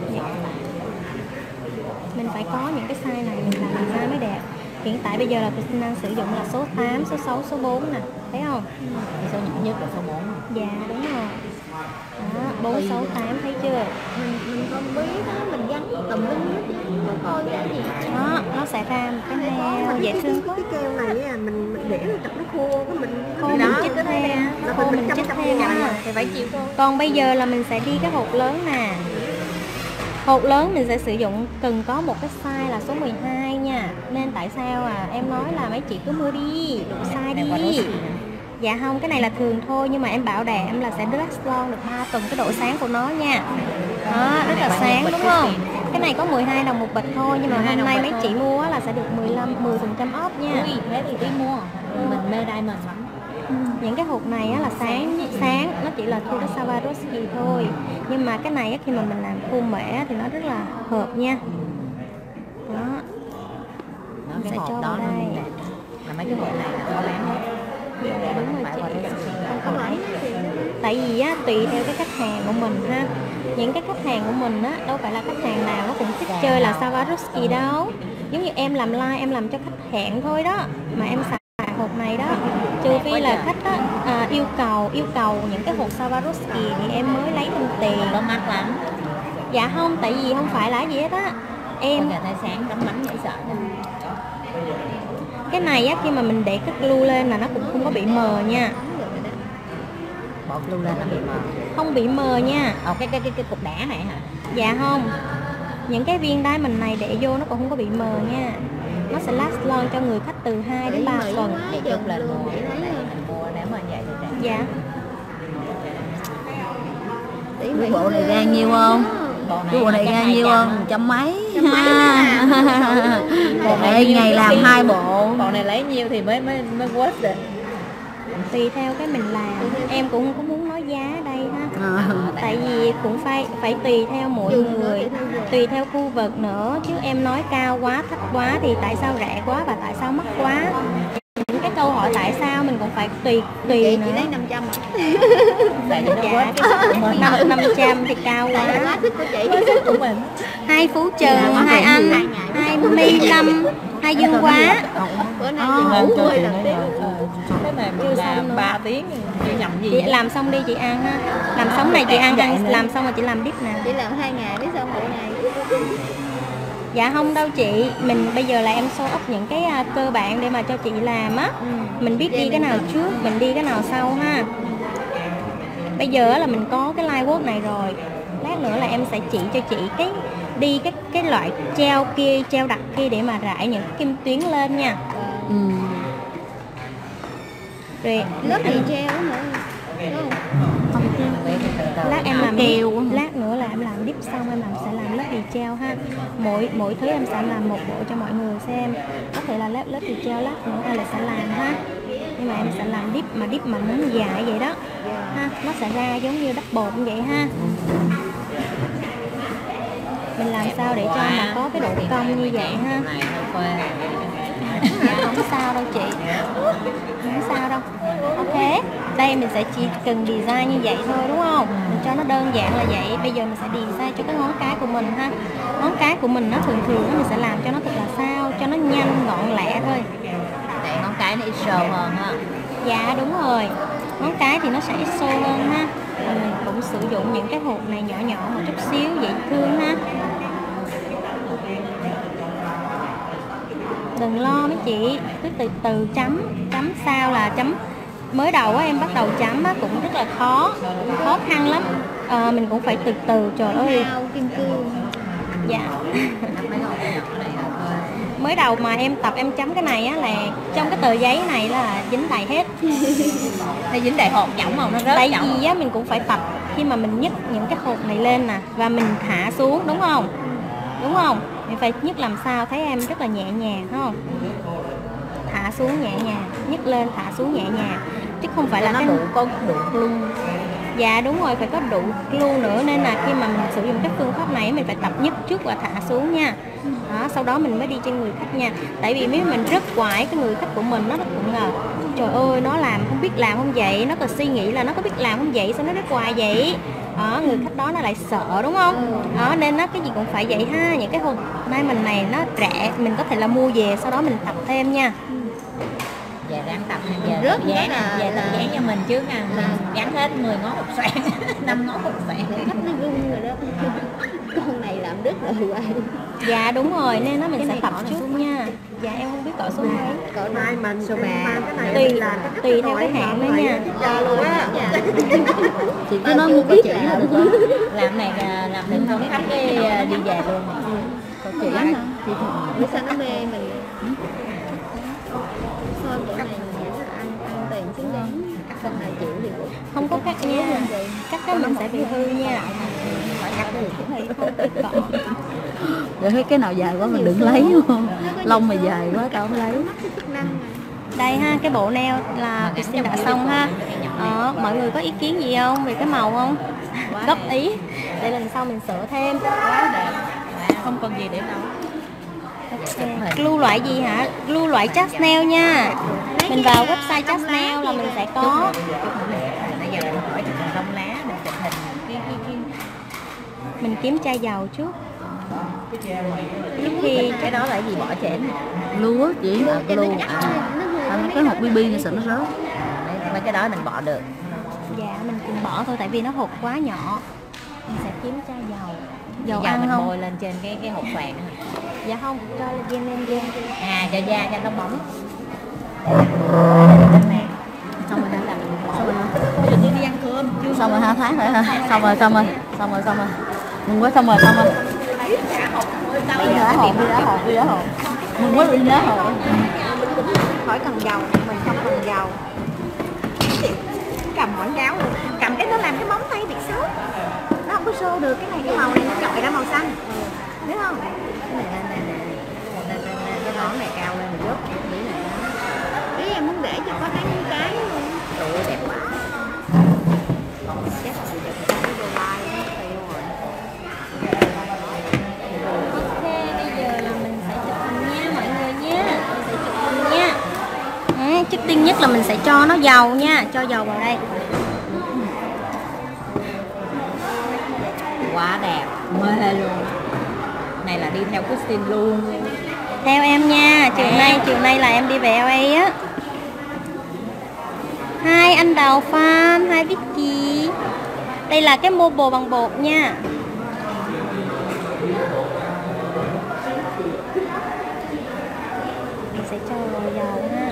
Mình phải có những cái size này mình làm ra mới đẹp. Hiện tại bây giờ là Christine đang sử dụng là số tám, số sáu, số bốn nè, thấy không? Cái số nhỏ nhất là số bốn. Dạ đúng rồi. Đó, bốn, sáu, tám thấy chưa? Mình mình không biết đó, mình gắn tùm lum hết chứ. Không coi cái gì. Đó, nó sẽ ra một cái neo dễ thương quá. Cái keo này á, mình mình để nó chặt nó khô cái mình Khô mình chích thêm, khô mình chích thêm á. Thì phải chịu thôi. Còn bây giờ là mình sẽ đi cái hộp lớn nè. Hộp lớn mình sẽ sử dụng cần có một cái size là số mười hai nha. Nên tại sao à em nói là mấy chị cứ mua đi, đủ size đi. Dạ không, cái này là thường thôi nhưng mà em bảo đảm là sẽ last long được ba tuần cái độ sáng của nó nha. Đó, rất là sáng đúng không? Cái này có mười hai đồng một bịch thôi nhưng mà hôm nay mấy chị mua là sẽ được mười lăm, mười phần trăm off nha. Ui, thế thì tí mua. Mình mê đây mà sắm. Những cái hộp này á là sáng sáng nó chỉ là thu cái Swarovski thôi, nhưng mà cái này á, khi mà mình làm khuôn mẻ thì nó rất là hợp nha. Đó, Nó mình cái sẽ cho hộp vào đó nó đây. đẹp. Là mấy cái hộp này là có bán hết. Dạ đúng rồi chị. Không có lấy thì Tại vì á tùy theo cái khách hàng của mình ha. Những cái khách hàng của mình á đâu phải là khách hàng nào nó cũng thích chơi là Swarovski đâu. Giống như em làm like em làm cho khách hẹn thôi đó, mà em xài hộp này đó, trừ phi là khách á, à, yêu cầu yêu cầu những cái hộp Swarovski thì em mới lấy thêm tiền. Nó mắc lắm. Dạ không, tại vì không phải là gì hết á em. Bây giờ thấy sáng cắm bánh dễ sợ nha. Cái này á khi mà mình để cái glue lên là nó cũng không có bị mờ nha, Bỏ glue lên nó bị mờ. không bị mờ nha. Ồ, cái cái cái cái cục đá này hả? Dạ không, những cái viên diamond này để vô nó cũng không có bị mờ nha. Nó sẽ last long cho người khách từ hai đến ba tuần. Thì chụp lên mua. Mình mua nếu mà vậy thì đẹp. Dạ. Cái bộ này ra nhiêu không? Bộ Cái bộ này chắc ra hai nhiêu trăm không? á. Trăm mấy ha. Bộ này Ê, nhiêu ngày chút làm xíu. hai bộ. Bộ này lấy nhiêu thì mới mới mới worth được. Tùy theo cái mình làm, em cũng không có muốn nói giá ở đây ha. À. Tại vì cũng phải phải tùy theo mỗi người, tùy theo khu vực nữa, chứ em nói cao quá thấp quá thì tại sao rẻ quá và tại sao mắc quá. Những cái câu hỏi tại sao mình cũng phải tùy tùy chị nữa. chỉ lấy năm trăm à? Tại vì nó Dạ, worth cái sức của mình. năm năm trăm thì cao Tại là quá. quá thích của chị. Sức của mình. Hai Phú Trần, hai anh, hai My Lâm, hai Dương Quá. Bữa nay chị ngủ quên lần tiếng. Cái này mình làm ba tiếng chị nhầm gì Chị vậy? làm xong đi chị ăn ha. Làm sống này chị ăn, ăn làm xong rồi chị làm dip nè. Chị làm hai ngày biết xong bộ này. Dạ không đâu chị, mình bây giờ là em show up những cái uh, cơ bản để mà cho chị làm á. Mình biết đi cái nào trước, mình đi cái nào sau ha. Bây giờ là mình có cái line work này rồi. Lát lát nữa là em sẽ chỉ cho chị cái đi cái cái loại treo kia, treo đặc kia để mà rải những kim tuyến lên nha. Ừ. Rồi Lớp gì treo nữa. Đúng không? lát em làm keo quá hả? lát nữa là em làm dip xong em làm sẽ làm lớp bì treo ha. Mỗi mỗi thứ em sẽ làm một bộ cho mọi người xem. Có thể là lớp lớp bì treo lát nữa ai là sẽ làm ha. Nhưng mà em sẽ làm dip mà dip mà muốn dài vậy đó ha, nó sẽ ra giống như đắp bột như vậy ha. Mình làm sao để cho mà có cái độ cong như vậy ha. Dạ, không sao đâu chị, không sao đâu. Ok, đây mình sẽ chỉ cần design như vậy thôi đúng không? Mình cho nó đơn giản là vậy. Bây giờ mình sẽ design cho cái ngón cái của mình ha. Ngón cái của mình nó thường thường mình sẽ làm cho nó thật là sao, cho nó nhanh gọn lẹ thôi. Để ngón cái nó ít sâu hơn ha. Dạ đúng rồi, ngón cái thì nó sẽ ít sâu hơn ha. Và mình cũng sử dụng những cái hột này nhỏ nhỏ một chút xíu dễ thương ha. Đừng lo mấy chị, cứ từ từ chấm, chấm sao là chấm. Mới đầu á, em bắt đầu chấm á, cũng rất là khó, cũng khó khăn lắm. À, mình cũng phải từ từ, trời ơi. Hao kim cương. Dạ. Mới đầu mà em tập em chấm cái này á là trong cái tờ giấy này là dính đầy hết. Nó dính đầy hột nhỏng màu nó rớt. Tại vì á mình cũng phải tập khi mà mình nhấc những cái hột này lên nè và mình thả xuống đúng không? Đúng không? Mình phải nhấc làm sao thấy em rất là nhẹ nhàng đúng không? Thả xuống nhẹ nhàng, nhấc lên thả xuống nhẹ nhàng chứ không phải là nó cái đủ có đủ glue. Dạ đúng rồi, phải có đủ glue nữa nên là khi mà mình sử dụng cái phương pháp này mình phải tập nhấc trước và thả xuống nha. Đó, sau đó mình mới đi trên người khách nha. Tại vì nếu mình rất quải cái người khách của mình nó cũng ngờ trời ơi nó làm không biết làm không vậy, nó còn suy nghĩ là nó có biết làm không vậy, sao nó rất hoài vậy. Đó, người khách đó nó lại sợ đúng không? Đó, nên nó cái gì cũng phải vậy ha. Những cái hộp nay mình này nó rẻ, mình có thể là mua về sau đó mình tập thêm nha. Dạ ráng tập giờ Rất tập dán, là- giờ tập là- dán cho mình trước nha. Mình gắn hết mười ngón hột xoàn, năm ngón hột xoàn. Khách nó rung rồi đó. Con này làm rất là hoài. Dạ đúng rồi, nên nó mình sẽ tập trước nha. Dạ em không biết cỡ số mấy. Cỡ mai mình số ba cái này Tùy- mình làm cái tùy theo cái hãng đó nha. Dạ luôn á. Chị cứ nói mua biết chỉ là được rồi. Làm này là làm định hướng khách cái đi về luôn. Còn chị hả? Chị Bữa sao nó mê mình. Thôi bữa này mình nó ăn ăn tiền xứng đáng. Phần hai triệu thì cũng Không có cắt nha, cắt cái mình sẽ bị hư nha. phải cắt được cũng hay. Rồi thấy cái nào dài quá mình đừng lấy đúng không? Lông mà dài quá tao không lấy. Chức năng mà. Đây ha, cái bộ nail là Christine đã xong ha. Ờ, mọi người có ý kiến gì không về cái màu không? Góp ý để lần sau mình sửa thêm. Quá đẹp. Không còn gì để đâu. Okay. Glue loại gì hả? Glue loại Just Nail nha. Mình vào website Just Nail là mình sẽ có. Nãy giờ mình hỏi chụp lông lá, mình chụp hình cái cái cái Mình kiếm chai dầu trước. Trước khi cái đó là gì bỏ chén. Lúa chị, à, lúa à. À, cái hộp bi bi này sợ nó rớt. Mấy, mấy cái đó mình bỏ được. dạ mình cùng bỏ thôi tại vì nó hột quá nhỏ. Mình sẽ kiếm chai dầu. Dầu Giờ ăn mình không? bôi lên trên cái cái hột xoàn. Dạ không, cho gen lên gen. À cho da cho nó bóng. Xong rồi hả? Xong rồi hả? Ví dụ như đi ăn cơm chưa Xong rồi hả? Tháng rồi hả? Xong rồi, xong rồi, xong rồi, xong rồi. Mừng quá, xong rồi, xong rồi. Bây giờ hộp, đi đá hộp, đi đá hộp. Mừng quá, đi đá hộp. Khỏi cần dầu, mình không cần dầu. Cầm quảng cáo luôn. Cầm cái nó làm cái móng tay bị xấu. Nó không có show được cái này, cái màu này nó chọi ra màu xanh. Biết không? cái này lên đây nè. Lên lên lên cái nón này cao lên một chút. Nghĩ này nó Ý em muốn để cho có cái cái luôn. tụi đẹp quá. Chắc là bây giờ người ta cái đồ lai nó tiêu rồi. Ok, bây giờ là mình sẽ chụp hình nha mọi người nha. Mình sẽ chụp hình nha. Đấy, trước tiên nhất là mình sẽ cho nó dầu nha, cho dầu vào đây. Quá đẹp, mê luôn. Này là đi theo Christine luôn. Theo em nha, chiều nay chiều nay là em đi về lờ a á. Hai anh Đào Phan, hai Vicky. Đây là cái mobile bằng bột nha. Mình sẽ cho vào dầu ha.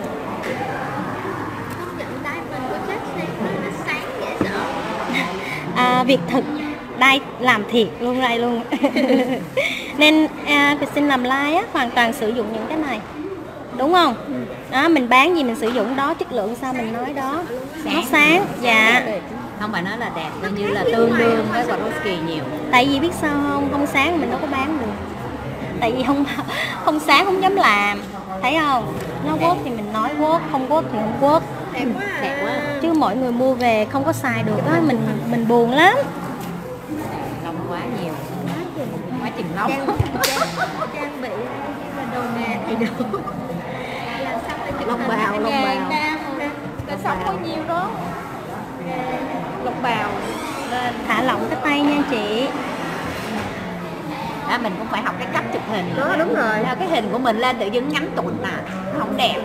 Những cái mình có chất này nó sáng dễ sợ. À, việc thực đây làm thiệt luôn đây luôn. Nên à, mình xin làm like á, hoàn toàn sử dụng những cái này, đúng không? Đó, mình bán gì mình sử dụng đó, chất lượng sao mình nói đó. Nó sáng, dạ. Không phải nói là đẹp, coi như là tương đương với Swarovski nhiều. Tại vì biết sao không, không sáng mình đâu có bán được. Tại vì không không sáng không dám làm, thấy không? Nó quất thì mình nói quất, không quất thì không quất. Đẹp quá à. Đẹp quá. Chứ mọi người mua về không có xài được á, mình mình buồn lắm. Lông quá nhiều, quá chừng lông. Trang bị là đồ nghề thì đủ. Làm sao để chụp Lông hình bào, cái lông nghề bào. nam nè. Đời sống bao nhiêu đó. Lông bào. Thả lỏng cái tay nha chị. Đó, mình cũng phải học cái cách chụp hình. Đó, đúng rồi. Là cái hình của mình lên tự dưng ngắn tụt nè, không đẹp.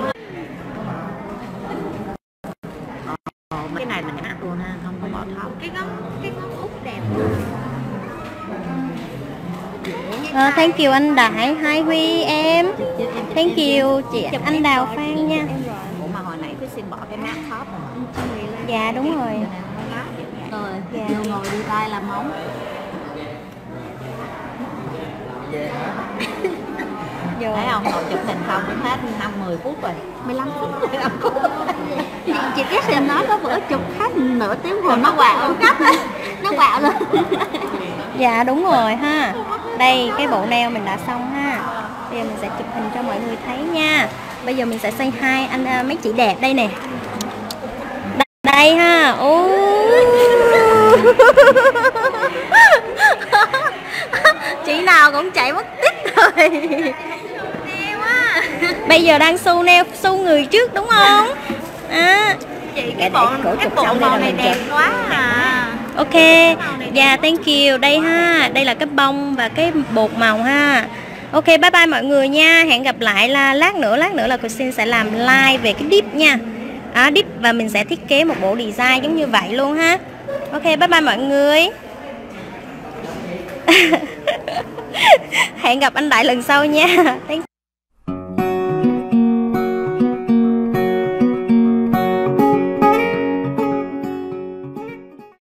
Ờ, cái này mình ăn luôn ha, không có bỏ thau. Cái ngón cái ngón út đẹp. Uh, thank you anh Đại, Hai Huy em. Thank you chị anh Đào Phan nha. Ủa mà hồi nãy cứ xin bỏ cái mát top rồi. Dạ đúng rồi. Rồi, Dạ. vô ngồi đi tay làm móng. Rồi. Thấy không, ngồi chụp hình không cũng hết năm mười phút rồi. mười lăm phút. mười lăm phút. Chị, chị biết xem nó có bữa chụp hết nửa tiếng rồi nó quạo nó quạo lên. Dạ đúng rồi ha. Đây cái bộ nail mình đã xong ha. Bây giờ mình sẽ chụp hình cho mọi người thấy nha. Bây giờ mình sẽ say hi anh uh, mấy chị đẹp đây nè. Đây ha. Ô. Chị nào cũng chạy mất tích rồi. Bây giờ đang xu nail, xu người trước đúng không? À. Chị cái bộ cái bộ màu này đẹp quá à. Ok, dạ yeah, thank you. Đây ha, đây là cái bông và cái bột màu ha. Ok, bye bye mọi người nha. Hẹn gặp lại là lát nữa, lát nữa là cô xin sẽ làm live về cái dip nha. À, dip và mình sẽ thiết kế một bộ design giống như vậy luôn ha. Ok, bye bye mọi người. Hẹn gặp anh Đại lần sau nha. Thank